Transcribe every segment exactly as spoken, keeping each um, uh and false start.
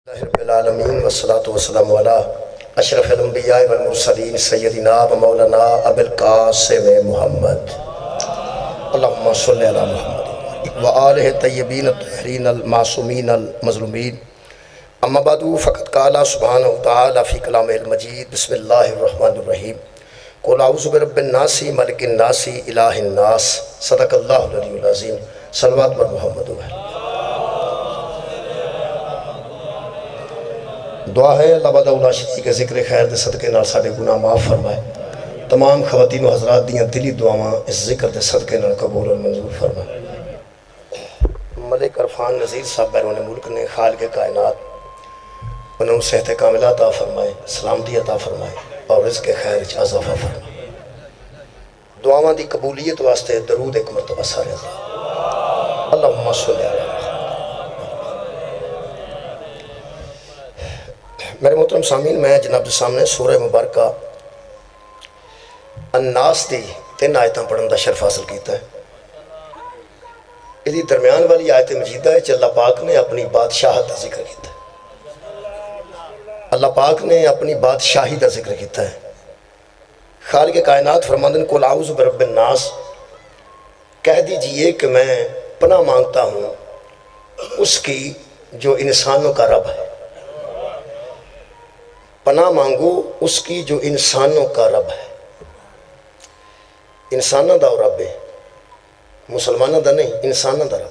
رب العالمین والصلاة والسلام علی اشرف الانبیاء والمرسلین سیدنا و مولانا ابو القاسم محمد اللہم صلی علی محمد و آلہ طیبین الطاہرین المعصومین المظلومین اما بعد فقط قال سبحانہ وتعالی فی کلام المجید بسم اللہ الرحمن الرحیم قل اعوذ برب الناس ملک الناس الہ الناس صدق اللہ العلی العظیم صلوات بر محمد و آلہ. دعا ہے اللہ بعد اولا شریک کے ذکر خیر دے صدقے نال ساڑے گناہ معاف فرمائے. تمام خواتین و حضرات دیاں دلی دعاواں اس ذکر دے صدقے نال قبول اور منظور فرمائے. ملک عرفان نذیر صاحب بیرون ملک نے خالق کائنات انہوں صحت کاملہ عطا فرمائے، سلامتی عطا فرمائے اور رزق خیر وچ اضافہ فرمائے. دعاواں دی قبولیت واسطے درود ایک مرتبہ سارے اللہم صلی علی محمد. میرے محترم سامعین، میں جناب سامنے سورہ مبارکہ الناس دی تین آیتاں پڑھن دا شرف حاصل کیتا ہے. اس درمیان والی آیت مجیدہ ہے کہ اللہ پاک نے اپنی بادشاہت دا ذکر کیتا ہے. اللہ پاک نے اپنی بادشاہی دا ذکر کیتا ہے. خالق کائنات فرماندن قل اعوذ برب الناس، کہہ دیجئے کہ میں پناہ مانگتا ہوں اس کی جو انسانوں کا رب ہے. پناہ مانگو اس کی جو انسانوں کا رب ہے. انسانوں دا رب ہے، مسلمانوں دا نہیں، انسانوں دا رب.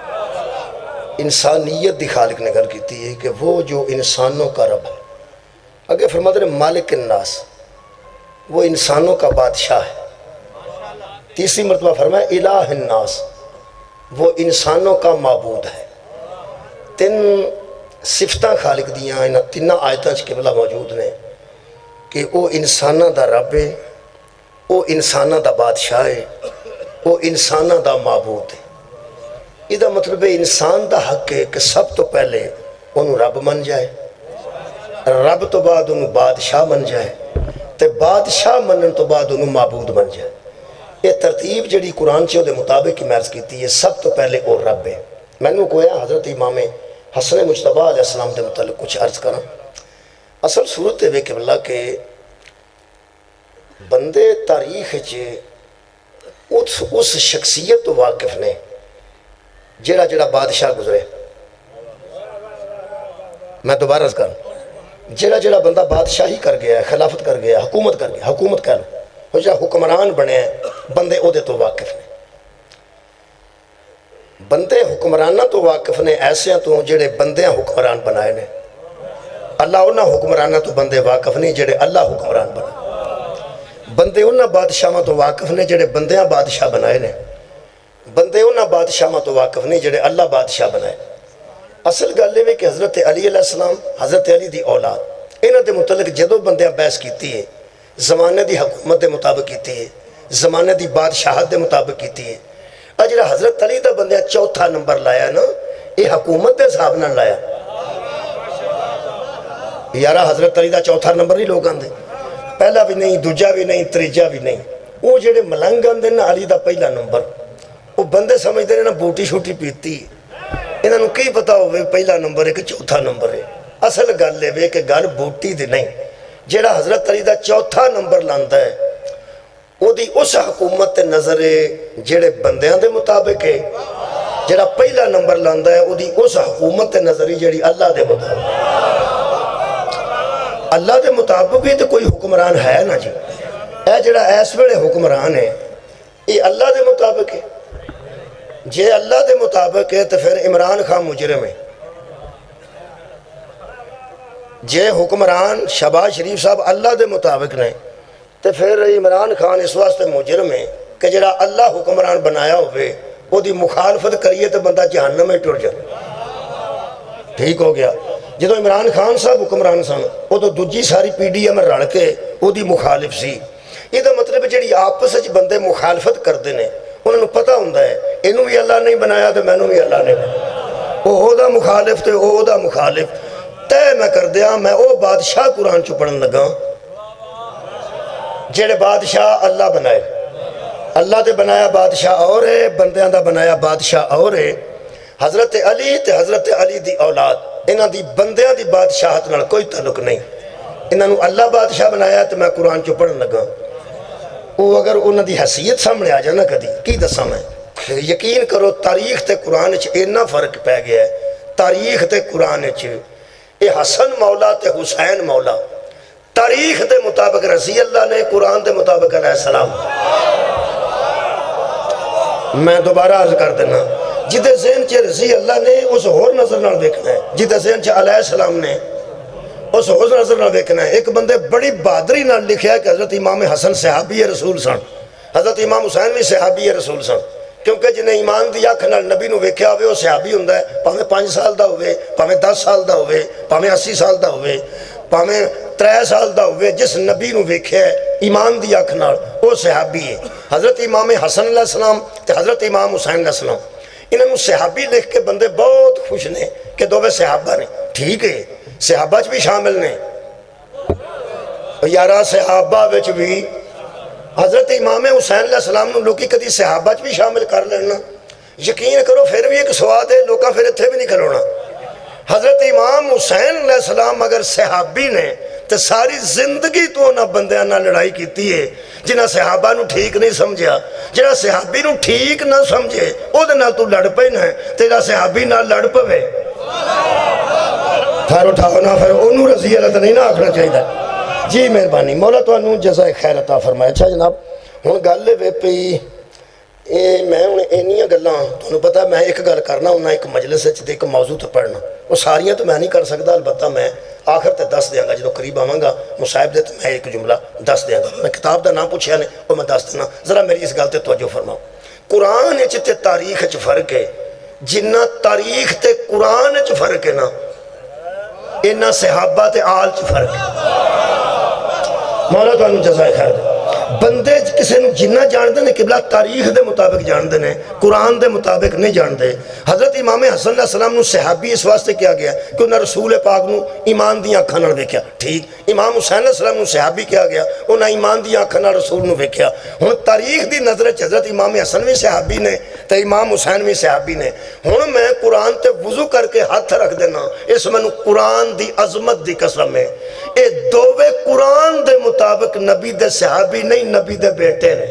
انسانیت دی خالق نے گل کیتی ہے کہ وہ جو انسانوں کا رب ہے. اگر فرماتے ہیں مالک الناس، وہ انسانوں کا بادشاہ ہے. تیسری مرتبہ فرمایا الہ الناس، وہ انسانوں کا معبود ہے. تین صفتاں خالق دیاں انہاں تینہ آیتاں چ قبلہ موجود نے کہ وہ انساناں دا رب ہے، وہ انساناں دا بادشاہ ہے، وہ انساناں دا معبود ہے. یہ دا مطلب ہے انسان دا حق ہے کہ سب تو پہلے انہوں رب من جائے، رب تو بعد انہوں بادشاہ من جائے، تے بادشاہ منن تو بعد انہوں معبود من جائے. یہ ترتیب جڑی قرآن چاہو دے مطابق کی مرض کیتی ہے. سب تو پہلے وہ رب ہے. میں نے کویا حضرت امام حسن مجتبیٰ علیہ السلام دے متعلق کچھ عرض کرنا. اصل صورت ہے کہ اللہ کہ بندے تاریخ اس, اس شخصیت تو واقف نے جڑا جڑا بادشاہ گزرے. میں دوبارہ عرض کروں، جڑا جڑا بندہ بادشاہی کر گیا ہے، خلافت کر گیا، حکومت کر گیا، حکومت کر لو جا حکمران بنے ہیں، بندے او دے تو واقف نے. بندے حکمرانہ تو واقف نے ایسے ہیں تو جڑے بندیاں حکمران بنائے نے. اللہ انہاں حکمرانہ تو بندے واقف نہیں جڑے اللہ حکمران بنائے. بندے انہاں بادشاہاں تو واقف نے جڑے بندیاں بادشاہ بنائے نے. بندے انہاں بادشاہاں تو واقف نہیں جڑے اللہ بادشاہ بنائے. اصل گل ہے کہ حضرت علی علیہ السلام، حضرت علی دی اولاد، انہاں دے متعلق جدو بندیاں بحث کیتی ہے، زمانے دی حکومت دے مطابق کیتی ہے، زمانے دی بادشاہت دے مطابق کیتی ہے. اجرا حضرت علی دا بندہ چوتھا نمبر لایا نا، یہ حکومت دے صاحب نہ لایا. یارہ حضرت علی دا چوتھا نمبر ہی لوگ آندے، پہلا بھی نہیں، دوجہ بھی نہیں، تریجہ بھی نہیں. وہ جڑے ملنگ آندے نا علی دا پہلا نمبر، وہ بندے سمجھتے ہیں نا بوٹی شوٹی پیتی. انہوں نے کئی پتا ہوئے پہلا نمبر ہے کہ چوتھا نمبر ہے. اصل گل ہے کہ گل بوٹی دے نہیں. جڑا حضرت علی دا چوتھا نمبر لاندا ہے او دی اس حکومت نظر جڑے بندیاں دے مطابق ہے. جڑا پہلا نمبر لاندا ہے او دی اس حکومت نظری جڑی اللہ دے مطابق. اللہ دے مطابق ہی تو کوئی حکمران ہے نا جی. اے جڑا ایس ویلے حکمران ہے یہ اللہ دے مطابق ہے. جے اللہ دے مطابق ہے تو پھر عمران خان مجرم ہے. جے حکمران شہباز شریف صاحب اللہ دے مطابق نے تو پھر عمران خان اس واسطے مجرم ہے کہ جڑا اللہ حکمران بنایا ہوئے وہ دی مخالفت کریے تو بندہ جہنم میں ٹر جائے. ٹھیک ہو گیا. جدو عمران خان صاحب حکمران سن وہ تو دوجی ساری پی ڈی ایم رل کے وہ دی مخالف سی. یہ دا مطلب جڑی آپس وچ بندے مخالفت کرتے ہیں انہوں نے پتہ ہوندہ ہے انہوں بھی اللہ نہیں بنایا تو میں بھی اللہ نے بنایا. وہ دا مخالف تے وہ دا مخالف تے میں کر دیا. میں وہ بادشاہ قرآن چو پڑھن لگا جڑے بادشاہ اللہ بنائے. اللہ دے بنایا بادشاہ اور ہے، بندیاں دا بنایا بادشاہ اور ہے. حضرت علی تے حضرت علی دی اولاد انہاں دی بندیاں دی بادشاہت نال کوئی تعلق نہیں. انہاں نو اللہ بادشاہ بنایا تو میں قرآن چو پڑھن لگا. وہ اگر انہاں دی حیثیت سامنے آ جانا کدی کی دساں میں. یقین کرو تاریخ تے قرآن چ اتنا فرق پہ گیا ہے. تاریخ تے قرآن چ اے حسن مولا تے حسین مولا تاریخ دے مطابق رضی اللہ نے، قرآن دے مطابق علیہ السلام. میں دوبارہ عرض کر دینا، جدے ذہن چے رضی اللہ نے اس ہور نظر نال دیکھنا ہے، جدے ذہن چے علیہ السلام نے اس ہور نظر نال دیکھنا ہے. ایک بندے بڑی بہادری نال لکھیا ہے کہ حضرت امام حسن صحابی رسول سن، حضرت امام حسین بھی صحابی رسول سن، کیونکہ جنہیں ایمان دی اکھ نال نبی نو ویکھیا ہوئے وہ صحابی ہوندا ہے، پاویں پانچ سال دا ہوئے، پاویں دس سال دا ہوئے، پاویں اسی سال دا ہوئے، پاویں ترے سال دا ہوئے، جس نبی نو ویکھیا ہے ایمان دی اکھ نال وہ صحابی ہے. حضرت امام حسن علیہ السلام تے حضرت امام حسین علیہ السلام انہوں صحابی لکھ کے بندے بہت خوش نے کہ دوویں صحابہ نے. ٹھیک ہے، صحابہ چ بھی شامل نے، یارہ صحابہ وچ بھی حضرت امام حسین علیہ السلام نو لوکی کدی صحابہ چ بھی شامل کر لینا. یقین کرو پھر بھی ایک سواد ہے، لوکاں پھر اتھے بھی نہیں کھلونا. حضرت امام حسین علیہ السلام اگر صحابی نے تو ساری زندگی تو انہاں بندیاں نہ لڑائی کیتی ہے جنہاں صحابہ نو ٹھیک نہیں سمجھیا. جنہاں صحابی نو ٹھیک نہ سمجھے او دے نال تو لڑ پے نہ تیرا صحابی نہ لڑ پوے. پھر اٹھاؤ نہ پھر انہوں رضی اللہ تو نہیں نہ آکھنا چاہیے. جی مہربانی، مولا تو انہوں جزائے خیر عطا فرمائے. اچھا جناب ہن گل وے پئی اے میں ہن اینیاں گلاں تانوں پتہ میں ایک گل کرنا ہوں ایک مجلس وچ تے ایک موضوع تے پڑھنا، وہ ساریاں تو میں نہیں کر سکدا، البتہ میں آخر تے دس دیاں گا جدوں قریب آواں گا مصاحب دے تے میں ایک جملہ دس دیاں گا. میں کتاب دا نام پوچھیا نے وہ میں دس دینا. ذرا میری اس گل تے توجہ فرماؤ. قرآن وچ تے تاریخ وچ فرق ہے، جنہ تاریخ تے قرآن وچ فرق ہے نا انہاں صحابہ تے آل چ فرق ہے. مولا تانوں جزائے خیر دے. بندے کسے نو جنہ جان دے نے قبلہ تاریخ دے مطابق جان دے نے، قرآن دے مطابق نہیں جان دے. حضرت امام حسن علیہ السلام نو صحابی اس واسطے کیا گیا کہ انہاں رسول پاک نو ایمان دیاں اکھاں نال ویکھیا. ٹھیک، امام حسین علیہ السلام نو صحابی کیا گیا انہاں ایمان دیاں اکھاں نال رسول نو ویکھیا. ہن تاریخ دی نظر وچ حضرت امام حسن بھی صحابی نے تے امام حسین بھی صحابی نے. ہن میں قرآن تے وضو کر کے ہاتھ رکھ دینا، اس مینوں قرآن دی عظمت دی قسم ہے اے دوویں قرآن دے مطابق نبی دے صحابی نہیں، نبی دے بیٹے نے.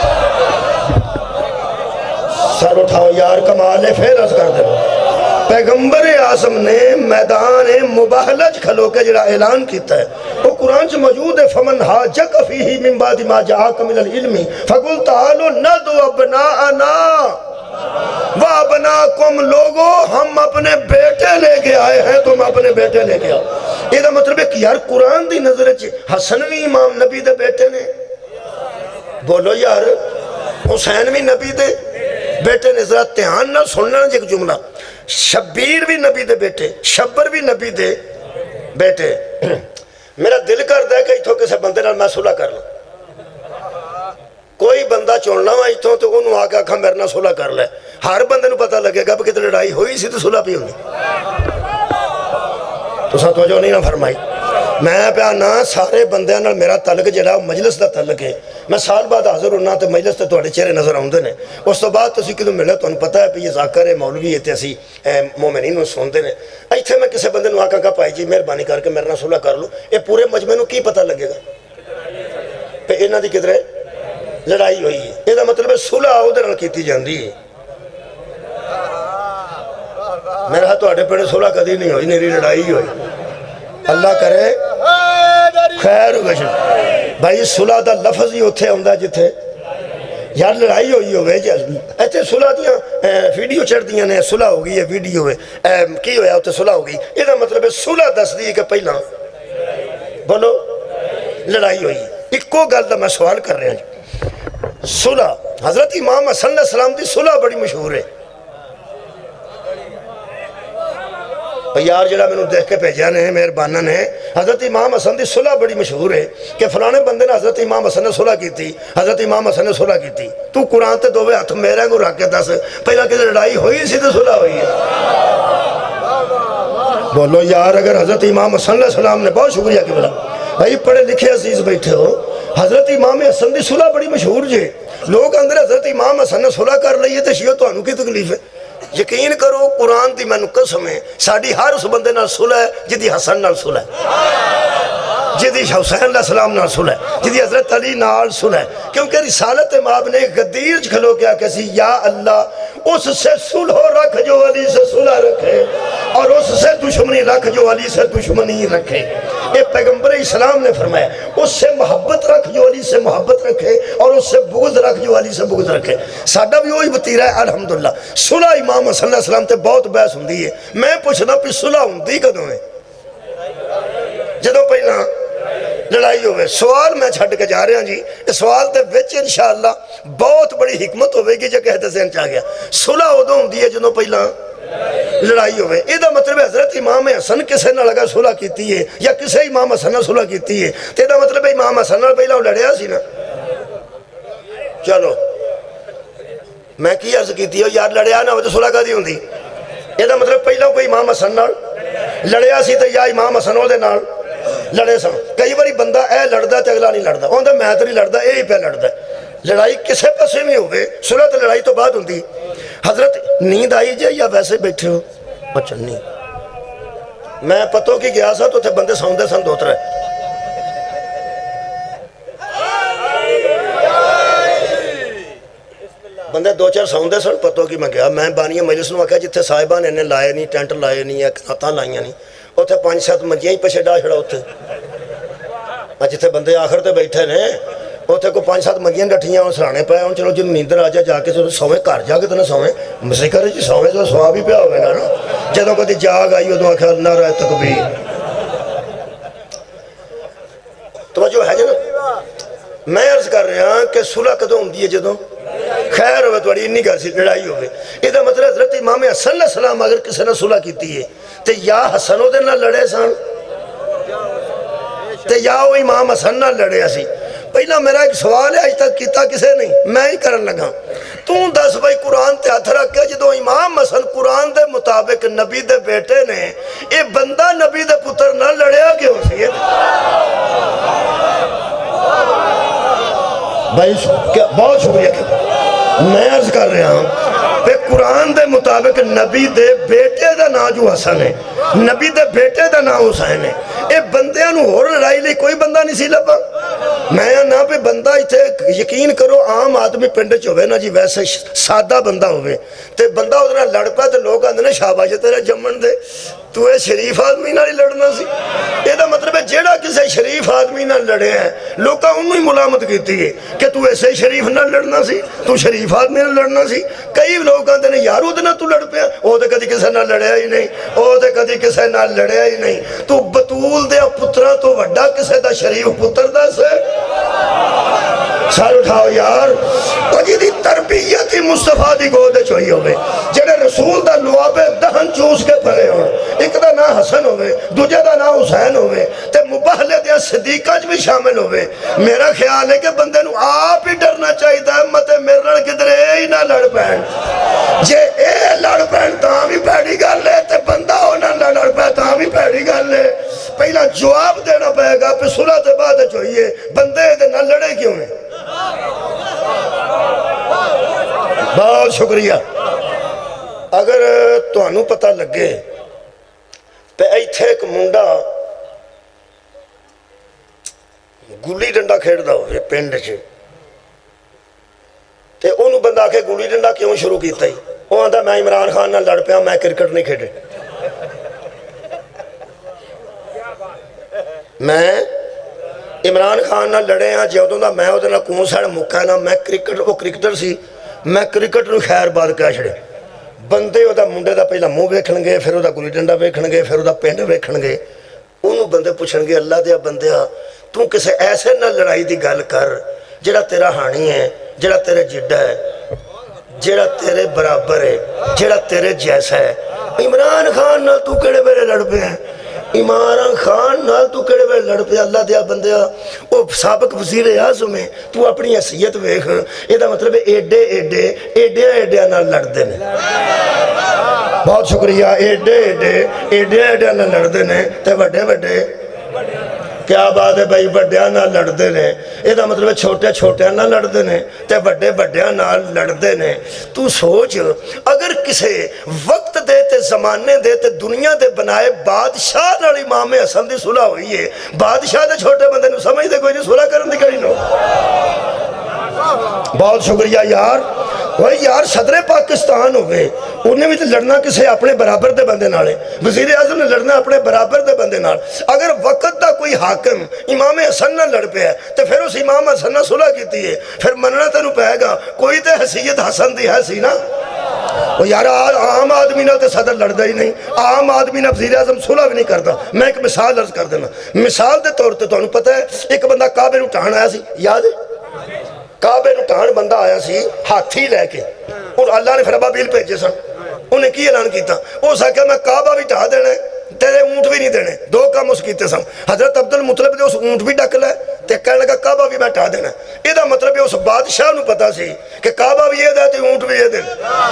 سر اٹھاؤ یار کمال ہے. پھر عرض کر دیں پیغمبر اعظم نے میدان مباہلہ کھلو کے جڑا اعلان کیتا ہے وہ قرآن سے موجود ہے. فمن حاجک فیہ من بعد ما جاءک من العلم فقل تعالوا ندعو ابناءنا وابناکم. لوگو ہم اپنے بیٹے لے کے آئے ہیں، تم اپنے بیٹے لے کے آؤ. یہ دا مطلب ہے کہ یار قرآن دی نظر حسن بھی امام نبی دے بیٹے نے، بولو یار حسین بھی نبی دے بیٹے نے. ذرا دھیان نہ سننا ایک جملہ، شبیر بھی نبی دے بیٹے، شبر بھی نبی دے بیٹے. میرا دل کرتا ہے کہ اتھوں کسے بندے نال میں صلح کر لوں. کوئی بندہ چوننا ہوا اتھوں تو انہوں آگا کھا میرے نال صلح کر لے. ہر بندے نو پتہ لگے گا کہ کتنے لڑائی ہوئی سی تو صلح بھی ہونی. تو ساتھ توجہ نہیں نہ فرمائی. میں پہ آنا سارے بندیاں نال میرا تعلق جڑا مجلس دا تعلق ہے. میں سال بعد حاضر ہونا تو مجلس تے تواڈے چہرے نظر آوندے نے. اس تو بعد تسی کدوں ملے تانوں پتہ ہے کہ یہ ذاکر ہے مولوی ہے تے اسی مومنین نوں سوندے نے. ایتھے میں کسے بندے نوں آکھاں کہ بھائی جی مہربانی کر کے میرے نال صلح کر لو، اے پورے مجمع نوں کی پتہ لگے گا کہ انہاں دی کدھر لڑائی ہوئی ہے. یہ دا مطلب ہے صلح اودے نال کیتی جاندی ہے. میرا ہاتھ تواڈے پنڈ صلح کدی نہیں ہوئی، میری لڑائی ہوئی. اللہ کرے خیر وجہ بھائی صلح دا لفظ ہی اتھے ہوندا جتھے یار لڑائی ہوئی ہوئے. ایتھے صلح دیاں ویڈیو چڑھ دیاں نے صلح ہو گئی ہے، ویڈیو ہے کی ہویا اتھے صلح ہو گئی. یہ دا مطلب ہے صلح دس دی کہ پہلا بولو لڑائی ہوئی. اکو گل دا میں سوال کر رہا ہوں. صلح حضرت امام حسن علیہ السلام دی صلح بڑی مشہور ہے. یار جڑا میں نے دیکھ کے بھیجا نے مہربانہ نے حضرت امام حسن دی صلح بڑی مشہور ہے کہ فلانے بندے نے حضرت امام حسن نے صلح کی تھی، حضرت امام حسن نے صلح کی تھی. تو قرآن تے دوویں ہاتھ میرے کو رکھ کے دس پہلا کہ لڑائی ہوئی سی تو صلح ہوئی ہے. بولو یار اگر حضرت امام حسن علیہ السلام نے بہت شکریہ کہ بلا بھائی پڑھے لکھے عزیز بیٹھے ہو. حضرت امام حسن دی صلح بڑی مشہور جے. لوگ اندر حضرت امام حسن نے صلح کر لئیے تو شیعہ تو انہوں کی تکلیف ہے. یقین کرو قرآن دی مینوں قسم ہے ساڈی ہر اس بندے نال صلح ہے جدی حسن نال صلح ہے، جدی حسین علیہ السلام نال صلح ہے، جدی حضرت علی نال صلح ہے، کیونکہ رسالت ماب نے غدیر چ کھلو کیا کسی یا اللہ اس سے صلح رکھ جو علی سے صلح رکھے اور اس سے دشمنی رکھ جو علی سے دشمنی رکھے۔ اے پیغمبر اسلام نے فرمایا اس سے محبت رکھ جو علی سے محبت رکھے اور اس سے بغض رکھ جو علی سے بغض رکھے۔ ساڈا بھی وہی وتیرہ ہے الحمدللہ۔ صلح امام صلی اللہ علیہ وسلم تے بہت بحث ہوندی ہے، میں پوچھنا پھر صلح ہوندی کدوں ہے؟ جدوں پہلا لڑائی ہوئے۔ سوال میں چھڈ کے جا رہا ہوں جی، اس سوال تے وچ انشاءاللہ بہت بڑی حکمت ہوئے گی جو کہتے ذہن چاہ گیا۔ صلح ادوں ہوندی ہے جدوں پہلا لڑائی ہوئے۔ یہ دا مطلب ہے حضرت امام حسن کسے نہ لگا صلح کیتی ہے یا کسے امام حسن نہ صلح کیتی ہے، تو یہ دا مطلب ہے امام حسن نہ پہلا لڑیا سی نا۔ چلو میں کی عرض کیتی ہے یار لڑیا نہ ہو تو صلح کدی ہوندی؟ یہ دا مطلب پہلا کوئی امام حسن نال لڑیا سی تو یا امام حسن دے نال لڑے سن۔ کئی باری بندہ اے لڑدا تے اگلا نہیں لڑدا، اوندا میں تے نہیں لڑدا اے ہی پہ لڑدا۔ لڑائی کسے پاسے میں ہوئے، صلح تے لڑائی تو بعد ہوندی۔ حضرت نیند آئی جائے یا ویسے بیٹھے ہو؟ اچھا نہیں، میں پتوں کی گیا سا تو تھے بندے سوندے سن دو ترے، بندے دو چار سوندے سن پتوں کی میں گیا۔ میں بانی مجلس نو آکھا جتھے صاحبان انہیں لائے نہیں، ٹینٹ لائے نہیں یا کناتاں لائیاں نہیں، اتھے پانچ سات منجیاں ہی پچھے ڈا چھڑا اتھے جتھے بندے آخر تے بیٹھے نے اتھے کو پانچ سات منجیاں ڈٹھیاں اور سرانے پائے ہوں۔ چلو جن نیندر آ جائے جا کے سویں گھر جا کے تو نہ سویں ذکر جی سویں تو سوا بھی پیا ہوئے گا نا۔ جدوں کدی جاگ آئی ادوں آخر نعرہ تکبیر توجہ ہے جی نا۔ میں عرض کر رہا ہوں کہ صلح کدوں ہوندی ہے جدوں خیر ہوئے تھوڑی انی گل سی لڑائی ہوئے۔ یہ دا مطلب حضرت امام حسن علیہ السلام اگر کسی نے صلح کیتی ہے تے یا حسن دے نہ لڑے سن تے یا وہ امام حسن نہ لڑے سی۔ پہلا میرا ایک سوال ہے آج تک کیتا کسے نہیں، میں ہی کرن لگا۔ تو دس بھائی قرآن تے ہاتھ رکھ کے جدو امام حسن قرآن دے مطابق نبی دے بیٹے نے اے بندہ نبی دے پتر نہ لڑیا کیوں سی؟ بھائی بہت شکریہ میں عرض کر رہا ہوں کہ قرآن دے مطابق نبی دے بیٹے دا نا جو حسن ہے، نبی دے بیٹے دا نا حسین ہے۔ اے بندیاں نو ہور لڑائی لئی کوئی بندہ نہیں سی لبا۔ میں نا پہ بندہ ایتھے یقین کرو عام آدمی پنڈ چ ہوئے نا جی ویسے سادہ بندہ ہوئے تے بندہ ادھر لڑ پا تے لوگ آندے نے شاباش تیرے جمن دے تو اے شریف آدمی نہ لڑنا سی۔ یہ دا مطلب ہے جیڑا کسے شریف آدمی نہ لڑے ہیں لوگاں انہوں ہی ملامت کیتی ہے کہ تو ایسے شریف نہ لڑنا سی، تو شریف آدمی نہ لڑنا سی۔ کئی لوگ آندے نے یار ادھر تو لڑ پیا، او دے کدی کسے نہ لڑیا ہی نہیں، او دے کدی کسے نہ لڑیا ہی نہیں۔ تو بطول دے پترہ تو وڈا کسے دا شریف پتر دا سے سال اٹھاؤ یار۔ تو جی دی تربیت ہی مصطفیٰ دی گودے چوئی ہوئے جڑے رسول دا لعاب دہن چوس کے پڑے ہوں، ایک دا نا حسن ہوئے دوجہ دا نا حسین ہوئے تے مباہلے دیا صدیقہ بھی شامل ہوئے۔ میرا خیال ہے کہ بندے نو آپ ہی ڈرنا چاہیے دا امت میرے لڑ کدھر اے ہی نہ لڑ پین، جے اے لڑ پین تاں بھی پیڑی گا لے تے بندہ ہونا نہ لڑ پین تاں بھی پیڑی گا لے۔ پہلا جواب دینا پائے گا پھر صلح تے بعد چوئیے بندے دے نہ لڑے کیوں ہیں؟ بہت شکریہ۔ اگر تو انہوں پتہ لگے پہ ایتھے ایک منڈا گلی ڈنڈا کھیڑ دا ہوئے پینڈ چھے تے انہوں بندہ کے گلی ڈنڈا کیوں شروع کیتا ہی؟ وہ آندھا میں عمران خان نہ لڑ پیا، میں کرکٹ نہیں کھیڑے، میں عمران خان نہ لڑے ہیں جیودوں دا میں ادھر نہ کون ساڑھ مکہ ہے نا میں کرکٹ وہ کرکٹر سی میں کرکٹ نو خیر بات کیا چھڑے۔ بندے ادھا منڈے دا پہلا منہ ویکھن گے پھر ادھا گلی ڈنڈا ویکھن گے پھر ادھا پینڈ ویکھن گے۔ انہوں بندے پوچھن گے اللہ دیا بندیا تو کسے ایسے نہ لڑائی دی گل کر جڑا تیرا ہانی ہے، جڑا تیرے جڈا ہے، جڑا تیرے برابر ہے، جڑا تیرے جیسا ہے۔ عمران خان نہ تو کڑے میرے لڑ پہ ہیں، عمران خان نال تو کڑے میں لڑ پہ اللہ دیا بندیا وہ سابق وزیر اعظم ہے تو اپنی حیثیت ویکھ۔ یہ دا مطلب ہے ایڈے ایڈے ایڈے ایڈے نال لڑ دینے۔ بہت شکریہ۔ ایڈے ایڈے ایڈے ایڈے نال لڑ دینے تے وڈے وڈے کیا بات ہے بھائی بڑیاں نال لڑتے نے یہ مطلب چھوٹے چھوٹے نال لڑتے نے تے بڑے بڑیاں نال لڑتے نے تو سوچ اگر کسے وقت دے تے زمانے دے تے دنیا دے بنائے بادشاہ نال امام حسن دی صلح ہوئی ہے بادشاہ دے چھوٹے بندے نو سمجھ دے کوئی نہیں صلح کرن دی کڑی نو بہت شکریہ یار وہی یار صدر پاکستان ہوئے انہیں بھی تو لڑنا کسے اپنے برابر دے بندے نالے وزیر اعظم نے لڑنا اپنے برابر دے بندے نال اگر وقت دا کوئی حاکم امام حسن نہ لڑ پہ ہے تو پھر اس امام حسن نہ صلح کیتی ہے پھر مننا تینوں پہے گا کوئی تے حیثیت حسن دی ہے سی نا وہ یار عام آدمی نہ تے صدر لڑدا ہی نہیں عام آدمی نہ وزیر اعظم صلح بھی نہیں کرتا میں ایک مثال عرض کر دینا مثال دے طور تے تانوں پتہ ہے ایک بندہ کعبے نوں ٹھان آیا سی یاد ہے کعبے نوں ٹھان بندہ آیا سی ہاتھی لے کے اور اللہ نے پھر ابابیل بھیجے سن انہیں کی اعلان کیتا وہ سا کہ میں کعبہ بھی ٹھا دینا تیرے اونٹ بھی نہیں دینے دو کام اس کیتے سن حضرت عبد المطلب نے اس اونٹ بھی ڈک لے تے کہنے لگا کعبہ بھی میں ٹھا دینا یہ دا مطلب ہے اس بادشاہ نو پتا سی کہ کعبہ بھی یہ دے تے اونٹ بھی یہ دے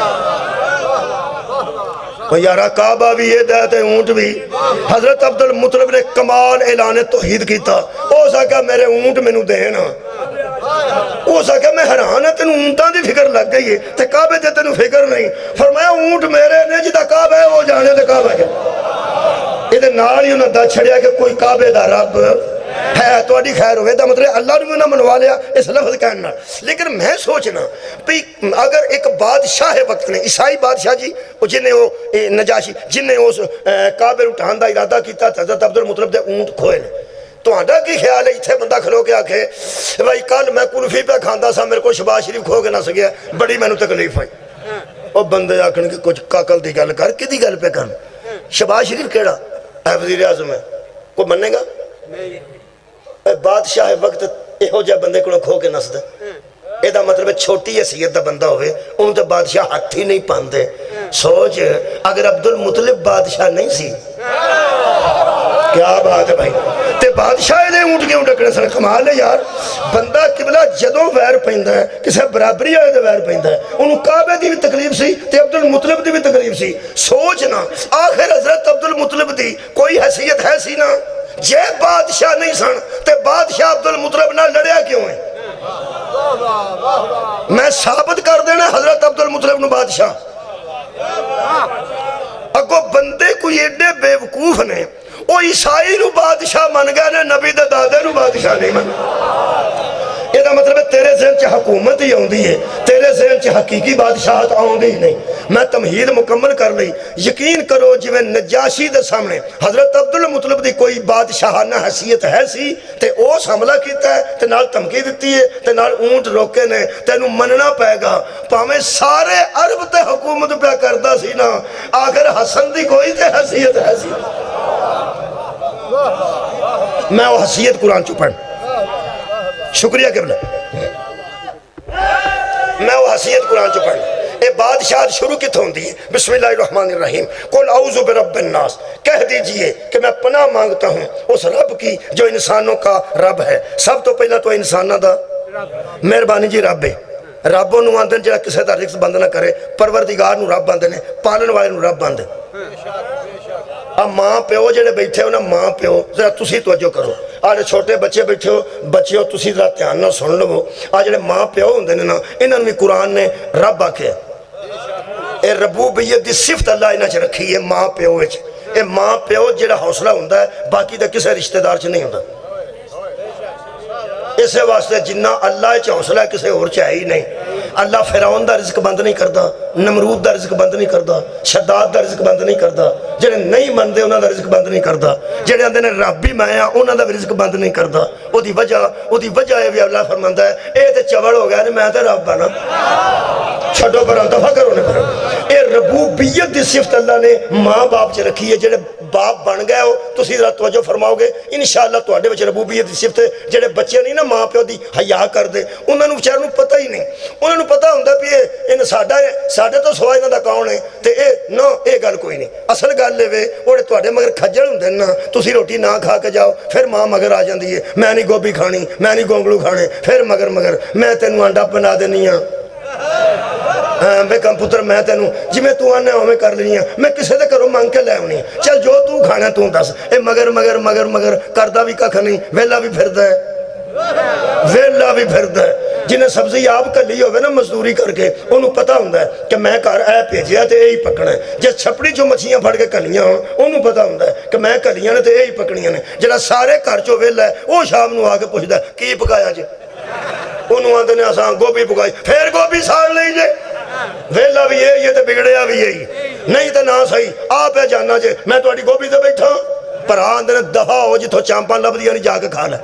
وہ یارا کعبہ بھی یہ دے تے اونٹ بھی حضرت عبد المطلب نے کمال اعلان توحید کیتا وہ سا کہ میرے اونٹ میں نو دینا وہ سا کہ میں حیران ہے تینوں اونٹاں دی فکر لگ گئی ہے تے کعبے تے تینوں فکر نہیں فرمایا اونٹ میرے نے جدا کعبہ ہے وہ جانے تے کعبہ کیا یہ دے نال ہی انہوں دا چھڑیا کہ کوئی کعبے دا رب ہے تو اڈی خیر ہوئے دا مطلب اللہ نے انہوں منوا لیا اس لفظ کہنا لیکن میں سوچنا اگر ایک بادشاہ وقت نے عیسائی بادشاہ جی جنہیں وہ نجاشی جنہیں اس کعبے اٹھان دا ارادہ کیتا حضرت عبد المطلب دے اونٹ کھوئے نے تو آنڈا کی خیال ہے اتھے بندہ کھلو کے آکھے بھائی کل میں کلفی پہ کھاندہ سا میرے کو شباز شریف کھو کے نہ سکیا بڑی میں نے تکلیف ہے اور بندے آکھنے کے کچھ کاکل دی گل کر کی دی گل پہ کرنا شباز شریف کیڑا اے وزیر اعظم ہے کوئی مننے گا اے بادشاہ وقت ایہو جا بندے کو کھو کے نس دے اے دا مطلب چھوٹی حیثیت دا بندہ ہوئے ان تے بادشاہ ہاتھ ہی نہیں پاندے سوچ اگر عبد المطلب بادشاہ نہیں سی کیا بات ہے بھائی تے بادشاہ دے اونٹ کے اونٹ سن کمال ہے یار بندہ قبلہ جدوں ویر پہندہ ہے کسے برابری آئے دے ویر پہندہ ہے انہوں کعبے دی بھی تکلیف سی تے عبد المطلب دی بھی تکلیف سی سوچنا آخر حضرت عبد المطلب دی کوئی حیثیت ہے سی نا جے بادشاہ نہیں سن تے بادشاہ عبد المطلب نہ لڑیا کیوں ہیں میں ثابت کر دینا حضرت عبد المطلب نو بادشاہ اگو بندے کوئی ایڈے بے وقوف نے وہ عیسائی نو بادشاہ من گئے نے نبی دے دادے نو بادشاہ نہیں من یہ دا مطلب ہے تیرے ذہن چ حکومت ہی آؤندی ہے تیرے ذہن چ حقیقی بادشاہت آؤندی ہی نہیں میں تمہید مکمل کر لی یقین کرو جو نجاشی دے سامنے حضرت عبد المطلب دی کوئی بادشاہانہ حیثیت ہے سی تے اوس حملہ کیتا ہے تے نال دھمکی دیتی ہے تے نال اونٹ روکے نے تینوں مننا پائے گا پاویں سارے عرب تے حکومت پہ کردا سی نا آخر حسن دی کوئی تے حیثیت ہے سی میں وہ حیثیت قرآن چو پڑھ شکریہ قبلہ میں وہ حیثیت قرآن چو پڑھ اے بادشاہ شروع کی تھون دی بسم اللہ الرحمن الرحیم قل اعوذ برب الناس کہہ دیجئے کہ میں پناہ مانگتا ہوں اس رب کی جو انسانوں کا رب ہے سب تو پہلا تو انسانہ دا مہربانی جی رب ہے ربوں نو آندن جڑا کسے دا رزق بند نہ کرے پروردگار نو رب باندے نے پالن والے نو رب باندے اب ماں پیو جڑے بیٹھے ہو نا ماں پیو ذرا تسی توجہ کرو آج چھوٹے بچے بیٹھے ہو بچے ہو تسی ذرا دھیان نہ سن لو آج جڑے ماں پیو ہوندے نے نا انہاں بھی قرآن نے رب آکھے اے ربوبیت دی صفت اللہ انہاں چ رکھی ہے ماں پیو وچ اے ماں پیو جڑا حوصلہ ہوندا ہے باقی تے کسے رشتہ دار چ نہیں ہوندا اسے واسطے جنہ اللہ چ حوصلہ کسے اور چاہے ہی نہیں اللہ فرعون دا رزق بند نہیں کردا نمرود دا رزق بند نہیں کردا شداد دا رزق بند نہیں کردا جڑے نہیں مندے انہاں دا رزق بند نہیں کردا جڑے آندے نے رب بھی میں ہاں انہاں دا رزق بند نہیں کردا او دی وجہ او دی وجہ ہے بھی اللہ فرماندا ہے اے تے چوڑ ہو گیا نے میں تے رب بنا چھڈو پر دفع کرو نے پر اے ربوبیت دی صفت اللہ نے ماں باپ چ رکھی ہے جڑے باپ بن گئے ہو تسی ذرا توجہ فرماؤ گے انشاءاللہ تواڈے وچ ربوبیت دی صفت جڑے بچے نہیں نا ماں پیو دی حیا کر دے انہاں نوں بیچارے نوں پتہ ہی نہیں انہاں نوں پتہ ہوندا بھی ان ساڈا ساڈے تو سوا انہاں دا کون ہے تے اے نہ اے گل کوئی نہیں اصل گل اے وے اوڑے تواڈے مگر کھجل ہوندے نا تسی روٹی نہ کھا کے جاؤ پھر ماں مگر آ جاندی ہے میں نہیں گوبھی کھانی میں نہیں گونگلو کھانے پھر مگر مگر میں تینوں انڈا بنا دینی ہاں ہاں بے کم پتر میں تینوں جی میں تو آنے ہوں میں کر لینی ہیں میں کسے دے کروں مانگ کے لے ہونی ہیں چل جو تو کھانا تو دس اے مگر مگر مگر مگر کردہ بھی ککھ نہیں ویلا بھی پھر دے ویلا بھی پھر دے جنہیں سبزی آپ کر لی ہوئے نا مزدوری کر کے انہوں پتا ہوں ہے کہ میں کار اے پیجیا تے اے ہی پکڑا ہے جس چھپڑی جو مچھیاں پھڑ کے کلیاں ہوں انہوں پتا ہوں ہے کہ میں کلیاں نے تے اے ہی پکڑیاں نے جنہیں سارے کار چو ویلا ہے وہ شام نو آکے پوچھتا ہے کی پکایا جے انہوں آندھے نے آسان گوبی پکائی پھر گوبی سال لیں جے ویلا بھی ہے یہ تے بگڑیا بھی یہی نہیں تے نہ صحیح آپ ہے جاننا جے میں تو اٹھی گوبی تے بیٹھا پر آندھے نے دفع ہو جی تو چامپاں لب دیا نہیں جا کے کھا لے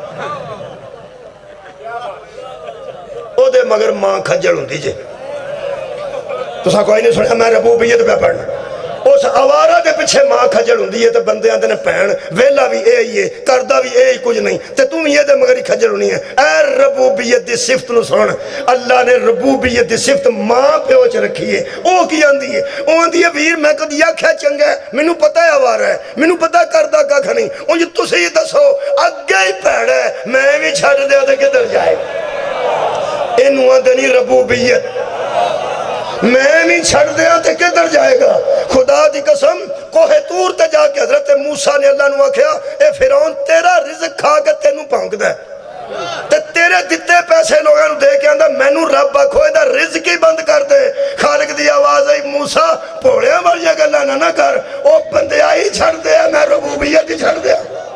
او دے مگر ماں کھجڑ ہوں دیجے تو سا کوئی نہیں سنیا میں ربوبیت پہ پڑھنا اس آوارہ دے پچھے ماں کھجڑ ہوں دیئے تے بندے آندھے نے پہن ویلا بھی اے ہی ہے کردہ بھی اے ہی کچھ نہیں تے تم یہ دے مگر ہی کھجڑ ہونی ہے اے ربوبیت دی صفت نو سن اللہ نے ربوبیت دی صفت ماں پہ اوچ رکھی ہے او کی آندھی ہے او آندھی ہے ویر میں کد یا کھے چنگا ہے منو پتہ ہے آوارہ ہے منو پتہ کردہ کا کھنی او جی تو سے یہ دسو اگے ہی پہڑ ہے میں بھی چھڑ دے دے کدھر جائے انہوں آندھنی ربوبیت میں نہیں چھڑ دیا تے کدھر جائے گا خدا دی قسم کوہ تور تے جا کے حضرت موسیٰ نے اللہ نو آکھیا اے فرعون تیرا رزق کھا کے تینوں پاؤنک دے تے تیرے دتے پیسے لوگاں نو دے کے آندھا میں نو رب آکھو اے دا رزق ہی بند کر دے خالق دی آواز ہے موسیٰ پوڑیاں مرجا گا لانا نہ کر او بندے آئی چھڑ دیا میں ربوبیت ہی چھڑ دیا